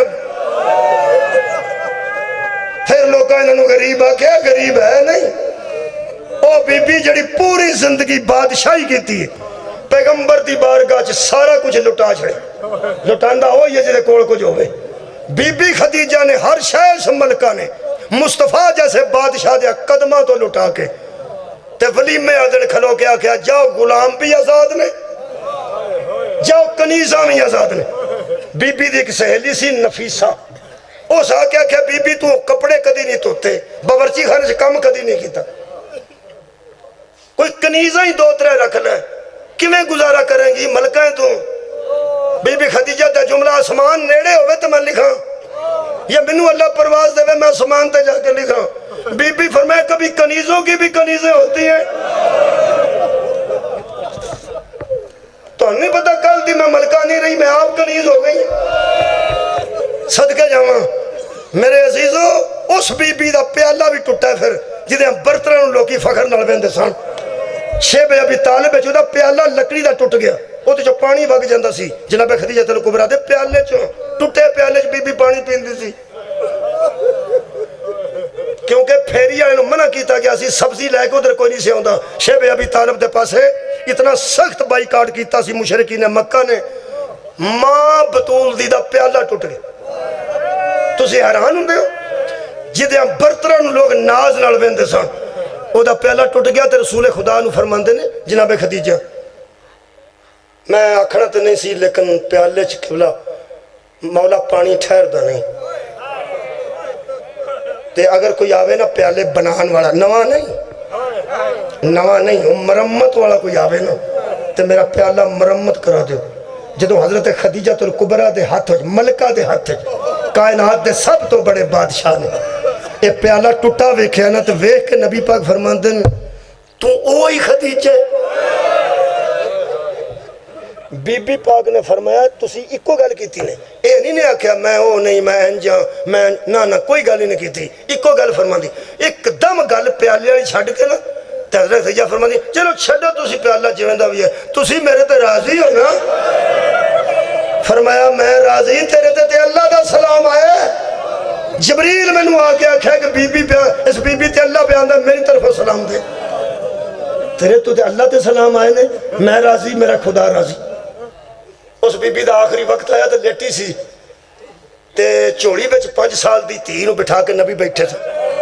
پھر لوگاں انہوں غریب آکھیا غریب ہے نہیں او بی بی جڑی پوری زندگی بادشاہی کی تھی پیغمبر دی بارگاہ چ سارا کچھ لٹا چھڑے لٹاندہ ہو یہ جدے کوڑ کچھ ہوئے بی بی خدیجہ نے ہر شہر ملکہ نے مصطفیٰ جیسے بادشاہ دیا قدمہ تو لٹا کے تے ولیمے آدھر کھلو کے آکھیا جاؤ غلام بھی آزاد نے جاؤ کنیزہ بھی آزاد نے بی بی دی ایک سہیلی سی نفیسہ اس آکھیا کہ بی بی تو کپڑے کدی نہیں توتے باورچی خانے سے کم کدی نہیں کیتا کوئی کنیزہ ہی دو ترے رکھ لے کیویں گزارا کریں گی ملکیں تو بی بی خدیجہ دا جملہ آسمان نیڑے ہوئے تو میں لکھاں یا منو اللہ پرواز دے میں آسمان تے جا کے لکھاں بی بی فرمائے کبھی کنیزوں کی بھی کنیزیں ہوتی ہیں تو نہیں پتا کل دی میں ملکہ نہیں رہی میں آپ کنیز ہو گئی صدقے جاواں میرے عزیزو اس بی بی دا پیالہ بھی ٹوٹا ہے پھر جدے ہم برطرن لوگی فخر نلویندے سان شیب ابی طالب ہے جو دا پیالہ لکڑی دا ٹوٹ گیا وہ تو جو پانی بھگ جاندہ سی جناب خدیجہ الکبریٰ دے پیالے چوں ٹوٹے پیالے چ بی بی پانی پیندی سی کیونکہ پھیری آئے منع کیتا گیا سی سبزی لے کے ادھر کوئی نہیں سے ہوندہ شیب ابی طالب دے پاس ہے اتنا سخت بائی کارڈ کیتا سی مشرکین مکہ نے ماں بطول دی دا پیالہ ٹوٹ گیا تو سے حیران ہوں دے ہو جدے ہم برطرن لوگ ناز نلویندے سان او دا پیالہ ٹوٹ گیا تے رسول خدا نو فرماندے نے جناب خدیجہ میں آکھنا تے نہیں سی لیکن پیالے چ قبلہ مولا پانی ٹھہر دا نہیں تے اگر کوئی آوے نا پیالے بنان والا نواں نہیں نواں نہیں مرمت والا کوئی آوے نا تے میرا پیالہ مرمت کرا دیو جدو حضرت خدیجہ الکبریٰ دے ہاتھ ملکہ دے ہاتھ کائنات دے سب تو بڑے بادشاہ نے اے پیالہ ٹوٹا ویکھیا نا تے ویکھ کے نبی پاک فرماندے نے تو اوہی خدیجہ بی بی پاک نے فرمایا تسی اکو گل کیتی نے اے نہیں نے آکھیا میں او نہیں میں انجا میں نا نا کوئی گل ہی نہیں کیتی اکو گل فرما دی ایک دم گل پیالے والی چھڈ کے نا تے حضرت خدیجہ فرما دی چلو چھڈو تسی پیالہ جویندا بھی ہے تسی میرے تے راضی ہو نا فرمایا میں راضی تیرے تے تے اللہ دا سلام آیا جبریل میں نو آکے آکھا کہ بی بی اس بی بی تے اللہ بیان دا میری طرف سلام دے تیرے تو تے اللہ تے سلام آئے نے میں راضی میرا خدا راضی اس بی بی دا آخری وقت آیا تے لیٹی سی تے چوڑی بچ پانچ سال دی تھی نو بٹھا کے نبی بیٹھے تھا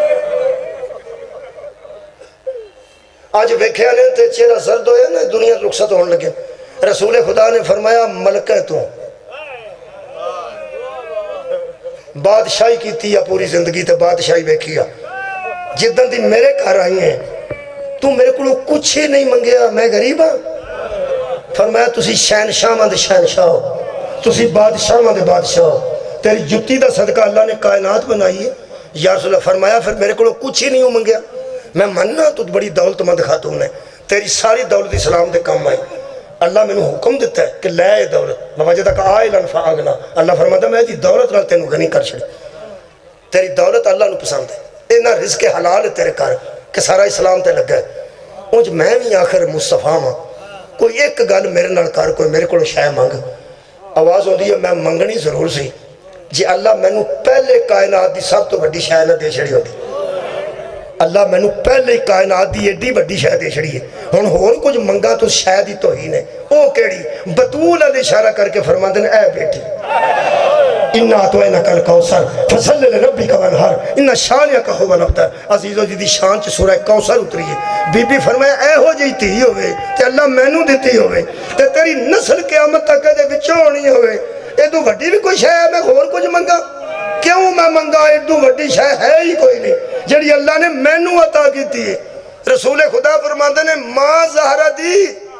آج ویکھیا نے تے چہرہ زرد ہویا نا دنیا رخصت ہونے لگے رسول خدا نے فرمایا ملکہ تو بادشاہی کی تھی یا پوری زندگی تے بادشاہی ویکھیا جدن دی میرے گھر آئی ہیں تو میرے کو کچھ ہی نہیں منگیا میں غریب ہاں فرمایا تسی شہنشاہ مند شہنشاہ ہو تسی بادشاہ مند بادشاہ ہو تیری جتی دا صدقہ اللہ نے کائنات بنائی ہے یا رسول اللہ فرمایا پھر میرے کو کچھ ہی نہیں منگیا میں مننا تو بڑی دولت مند خاتون ہے، تیری ساری دولت اسلام دے کام آئی، اللہ میں نے حکم دیتا ہے کہ لے اے دولت بابا جی تک آئے لنفا آگنا، اللہ فرماتا میں جی دولت نال تینوں غنی کر چھڑی، تیری دولت اللہ نو پسند ہے، اینا رزق حلال ہے تیرے کار کہ سارا اسلام تے لگا ہے۔ اونج میں بھی آخر مصطفیٰ ہاں، کوئی ایک گل میرے نال کر، کوئی میرے کو شے مانگ، آواز ہوندی ہے میں منگنی ضرور سی جی اللہ میں نو پہلے کائنات دی سب تو بڑی شے نہ دے چھڑی ہوتی، اللہ میں نو پہلے کائنات دی ایڈی بڑی شے دے چھڑی ہے، ہن ہور کچھ منگا تو شے دی توہین ہے، او کیڑی بطول علیہ اشارہ کر کے فرماندے نے اے بیٹی اِنَّا أَعْطَيْنَاكَ الْكَوْثَرَ فَصَلِّ لِرَبِّكَ وَانْحَرْ اِنَّ شَانِئَكَ هُوَ الْأَبْتَرُ عزیزو جی دی شان چ سورہ کوثر اتری ہے، بی بی فرمایا اے ہو جی تھی ہوئے تے اللہ مینوں دتی ہوئے تے تیری نسل قیامت تک دے وچوں ہونی ہوئے، اے تو وڈی بھی کوئی شے ہے میں ہور کچھ منگا، کیوں میں منگا، اے تو وڈی شے ہے ہی کوئی نہیں جڑی اللہ نے مینوں عطا کیتی ہے۔ رسول خدا فرماندے نے ماں زہرا دی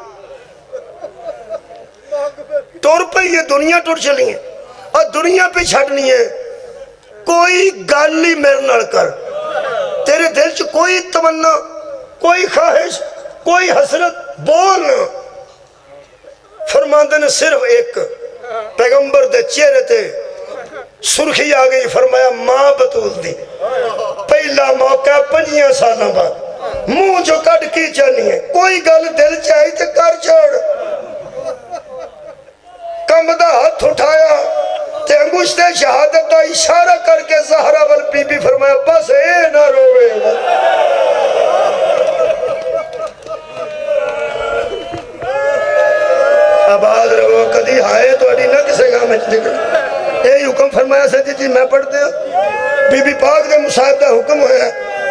ٹر پئی یہ دنیا ٹر چلی ہے اور دنیا پہ چھڑنی ہے، کوئی گالی میرے نال کر، تیرے دل چ کوئی تمنا، کوئی خواہش، کوئی حسرت بول، فرماندے نے صرف ایک پیغمبر دے چہرے تے سرخی آگئی، فرمایا ماں بطول دی پہلا موقع پنجیاں سالوں بعد منہ جو کٹ کی چانی ہے، کوئی گل دل چاہی تے کر چھوڑ، کمدہ ہاتھ اٹھایا تے انگشت شہادت کا اشارہ کر کے زہرا وال بی بی فرمایا بس اے نہ روے آباد رہو کدی آئے تو اڈی نہ کسے گا میں نکل، اے حکم فرمایا سے جی میں پڑھ دیا، بی بی پاک دے مصاحب دا حکم ہویا،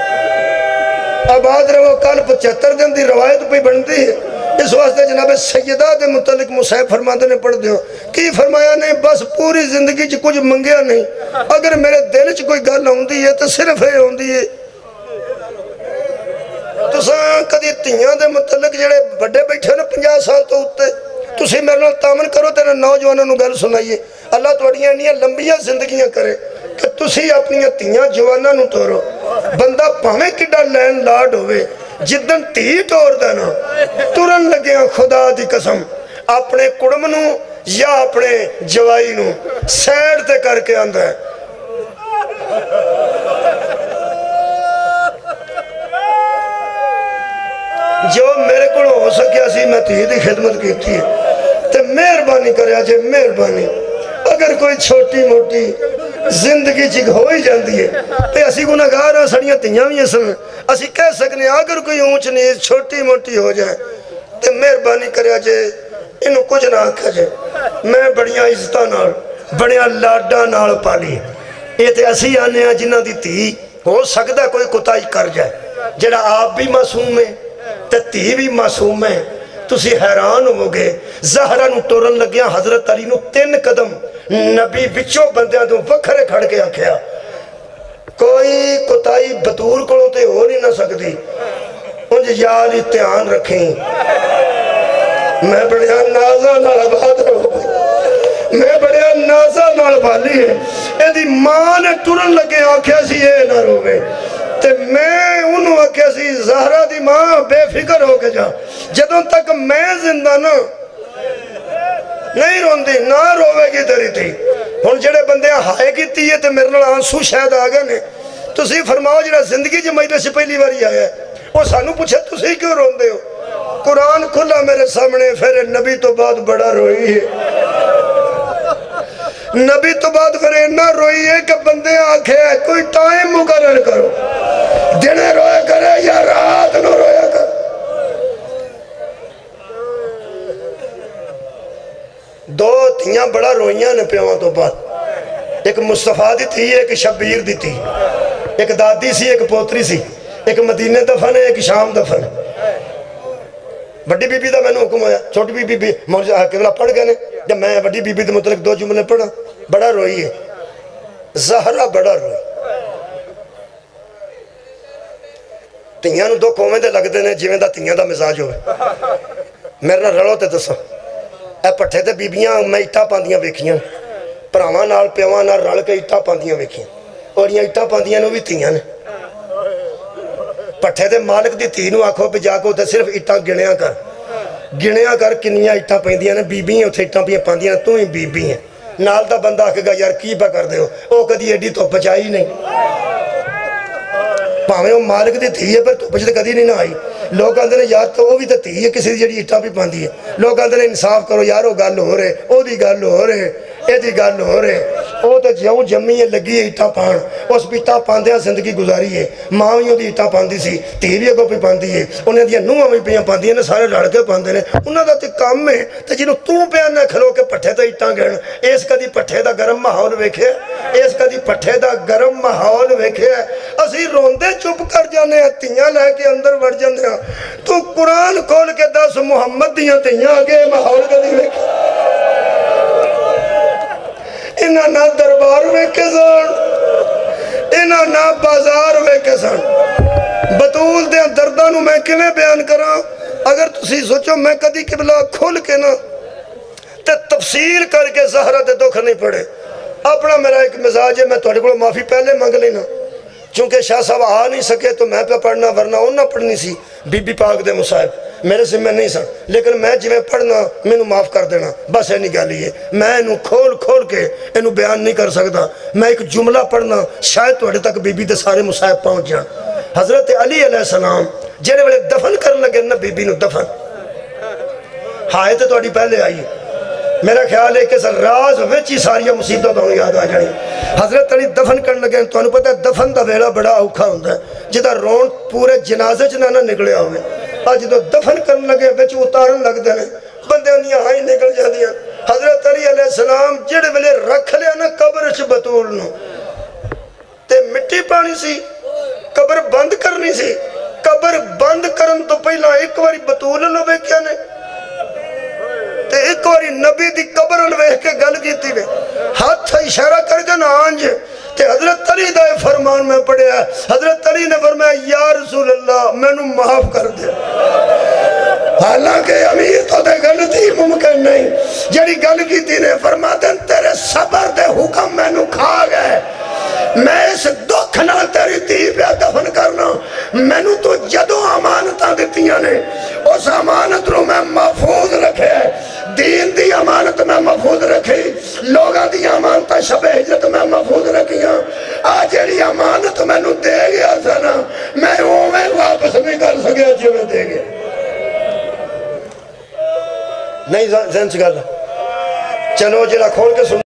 آباد رہو کل پچہتر دن دی روایت پہ بنتی ہے، اس واسطے جناب سیدہ دے متعلق مصاحب فرماندے نے پڑھ دیو کی فرمایا نہیں بس پوری زندگی چ کچھ منگیا نہیں، اگر میرے دل چ کوئی گل ہوندی ہے تو صرف یہ ہوندی ہے تساں کدی تیاں دے متعلق جڑے بڑے بیٹھے نا پنجاہ سال تو اتے تسی میرے نال تامن کرو تیرے نوجوانوں نو گل سنائیے، اللہ تواڈیاں انیاں لمبیاں زندگیاں کرے کہ تسی اپنی تیاں جواناں نو ٹورو، بندہ پاویں کڈا لین لاڈ ہوئے جدن تی ٹور دینا ترن لگے خدا دی قسم اپنے کڑم نو یا اپنے جوائی نو سیڑ تے کر کے آندھا ہے، جو میرے کو ہو سکیا سی میں تی دی خدمت کی تھی تے مہربانی کریا جے مہربانی، اگر کوئی چھوٹی موٹی زندگی چک ہو ہی جاندی ہے تے اسی گناہگار ہیں سڑیاں تیاں بھی اسن اسی کہہ سکنے اگر کوئی اونچ نیز چھوٹی موٹی ہو جائے تے مہربانی کریا جے انہوں کچھ نہ آکھا جے، میں بڑیاں عزتاں نال بڑیاں لاڈاں نال پالی، یہ تے اسی آنے ہیں جنہ دی تی ہو سکتا کوئی کتائی کر جائے، جڑا آپ بھی معصوم ہے تے تی بھی معصوم ہے، تسی حیران ہو گے زہرہ نو ٹورن لگیا حضرت علی نو تین قدم نبی بچوں بندیاں تو وکھرے کھڑ کے آکھیا کوئی کتائی بطور کڑوں تے ہو نہیں نہ سکتی، انجھے یا علی تیان رکھیں میں بڑے نازہ نال بات رہو میں بڑے نازہ نال بالی ہے اے دی ماں نے ٹورن لگے آکھیا سی اے نہ روے تے میں انہوں آکھیا سی زہرہ دی ماں بے فکر ہو کے جا جدوں تک میں زندہ نا نہیں روندی نہ روے گی تیری تھی، ہن جڑے بندے ہائے کی تھی ہے تے میرے نال آنسو شاید آگے نے تسی فرماؤ جڑا زندگی جی مجلس سے پہلی باری آیا ہے وہ سانو پوچھے تسی کیوں روندے ہو، قرآن کھلا میرے سامنے پھر نبی تو بعد بڑا روئی ہے، نبی تو بعد پھر اتنا روئی ہے کہ بندے آنکھیں کوئی ٹائم مقرر کرو، دنے رویا کرے یا رات نو رویا کر، دو تھیاں بڑا روئیاں نے پیوان تو بعد، ایک مصطفیٰ دی تھی ایک شبیر دی تھی، ایک دادی سی ایک پوتری سی، ایک مدینہ دفن ہے ایک شام دفن ہے، بڑی بی بی دا میں نے حکم ہویا، چھوٹی بی بی بی موجزہ حکملہ پڑھ گئے نے، جب میں بڑی بی بی دے متعلق دو جملے پڑھا بڑا روئی ہے، زہرہ بڑا روئی، تیاں نو دو قومیں دے لگ دینے جیویں دا تیاں دا مزاج ہوئے، میرے نہ رلو تے دسو اے پٹھے تے بیبیاں میں اٹھا پاندیاں ویکھیاں پراواں نال پیواں نال رل کے اٹھا پاندیاں ویکھیاں اور یہ اٹھا پاندیاں نو بھی تیاں نے پٹھے دے مالک دی تھی نو آکھو پہ جا کو تے صرف اٹھا گنیا کر گنیا کر کنیا اٹھا پہندیاں نے بی بی ہیں اتھے اٹھا پہ پہندیاں تو ہی بی بی ہیں نال دا بندہ آکھے گا یار کی پہ کر دے ہو او کدی ایڈی تو پچائی نہیں پاہمیں وہ مالک دی تھی ہے پر تو پچھتے کدی نہیں نہ آئی لوگ آندھے نے یار تو وہ بھی تو تھی ہے کسی دی جڑی اٹھا بھی پاندی ہے لوگ آندھے نے انصاف کرو یار وہ گل ہو رہے او دی گل ہو رہے اے دی گل ہو رہے او تو جیوں جمی ہے لگی ہے اٹھا پان اس بھی اٹھا پاندے ہیں زندگی گزاری ہے ماں بھی دی اٹھا پاندی سی تھی بھی اگو پہ پاندی ہے انہیں دیا نوہ بھی پیاں پاندی ہیں سارے لڑ کے پاندے نے انہوں دا تے کام میں تے جنہوں تو پیان نہ کھلو کے پٹھے دا اٹھا گھن اس کا دی پٹھے دا گرم ماحول ویکھے اس کا دی پٹھے دا گرم ماحول ویکھے اسی روندے چپ کر جانے ہیں تیاں لے کے اندر بڑھ جانے ہیں تو قرآن کھول کے دس محمد دیاں تیاں آگے ماحول کا دی ویکھے انہاں نہ دربار ویکھے سن انہاں نہ بازار ویکھے سن بطول دے دردانوں میں کنے بیان کراں اگر تسی سوچو میں کدی قبلہ کھول کے نا تے تفسیر کر کے زہرہ دے دکھ نہیں پڑے اپنا میرا ایک مزاج ہے میں توڑے کو معافی پہلے مانگ لینا چونکہ شاہ صاحب آ نہیں سکے تو میں پہ پڑھنا ورنہ انہاں پڑھنی سی بی بی پاک دے مصاحب میرے سے میں نہیں سن لیکن میں جی میں پڑھنا میں نو معاف کر دینا بس ہے نہیں گالی ہے میں نو کھول کھول کے انہوں بیان نہیں کر سکتا میں ایک جملہ پڑھنا شاید توڑے تک بی بی دے سارے مصاحب پہنچ جان حضرت علی علیہ السلام جنہیں بڑے دفن کرنے لگے نا بی بی نو دفن ہائے تو توڑی پہلے آئی میرا خیال ہے کہ سر راز ویچی ساری مصیبتوں تو یاد آ جائیں حضرت علی دفن کرنے لگے تو انہوں پتہ ہے دفن دا ویلا بڑا اوکھا ہوندہ ہے جدہ رون پورے جنازے چنہ نہ نکلے ہوئے آج جدہ دفن کرنے لگے ویچی اتارن لگ دے ہیں بندے انہیں ہائی نکل جا دیا حضرت علی علیہ السلام جڑے ویلے رکھ لیا نا قبر چ بطول نو تے مٹی پانی سی قبر بند کرنی سی قبر بند کرن تو پہلا ایک واری بطول نو بے کیا نے تے ایک واری نبی دی قبر انوے کے گل کیتی نے ہاتھ اشارہ کر کے نا آنج تے حضرت علی دائے فرمان میں پڑھے ہے حضرت علی نے فرمایا یا رسول اللہ میں نو معاف کر دے حالانکہ امیر تو دے غلطی ممکن نہیں جڑی گل کیتی نے فرما دن تیرے صبر دے حکم میں نو کھا گئے میں اس دکھ نہ تیری تھی پہ دفن کرنا میں نو تو جدو امانتاں دیتیاں نے اس امانت رو میں محفوظ رکھے دین دی امانت میں محفوظ رکھے لوگاں دی امانتاں شب ہجرت میں محفوظ رکھیاں آج جڑی امانت میں نو دے گیا سنا میں ہوں میں واپس نہیں کر سکیا جو میں دے گیا نہیں ذہن سے گا چلو جڑا کھول کے سن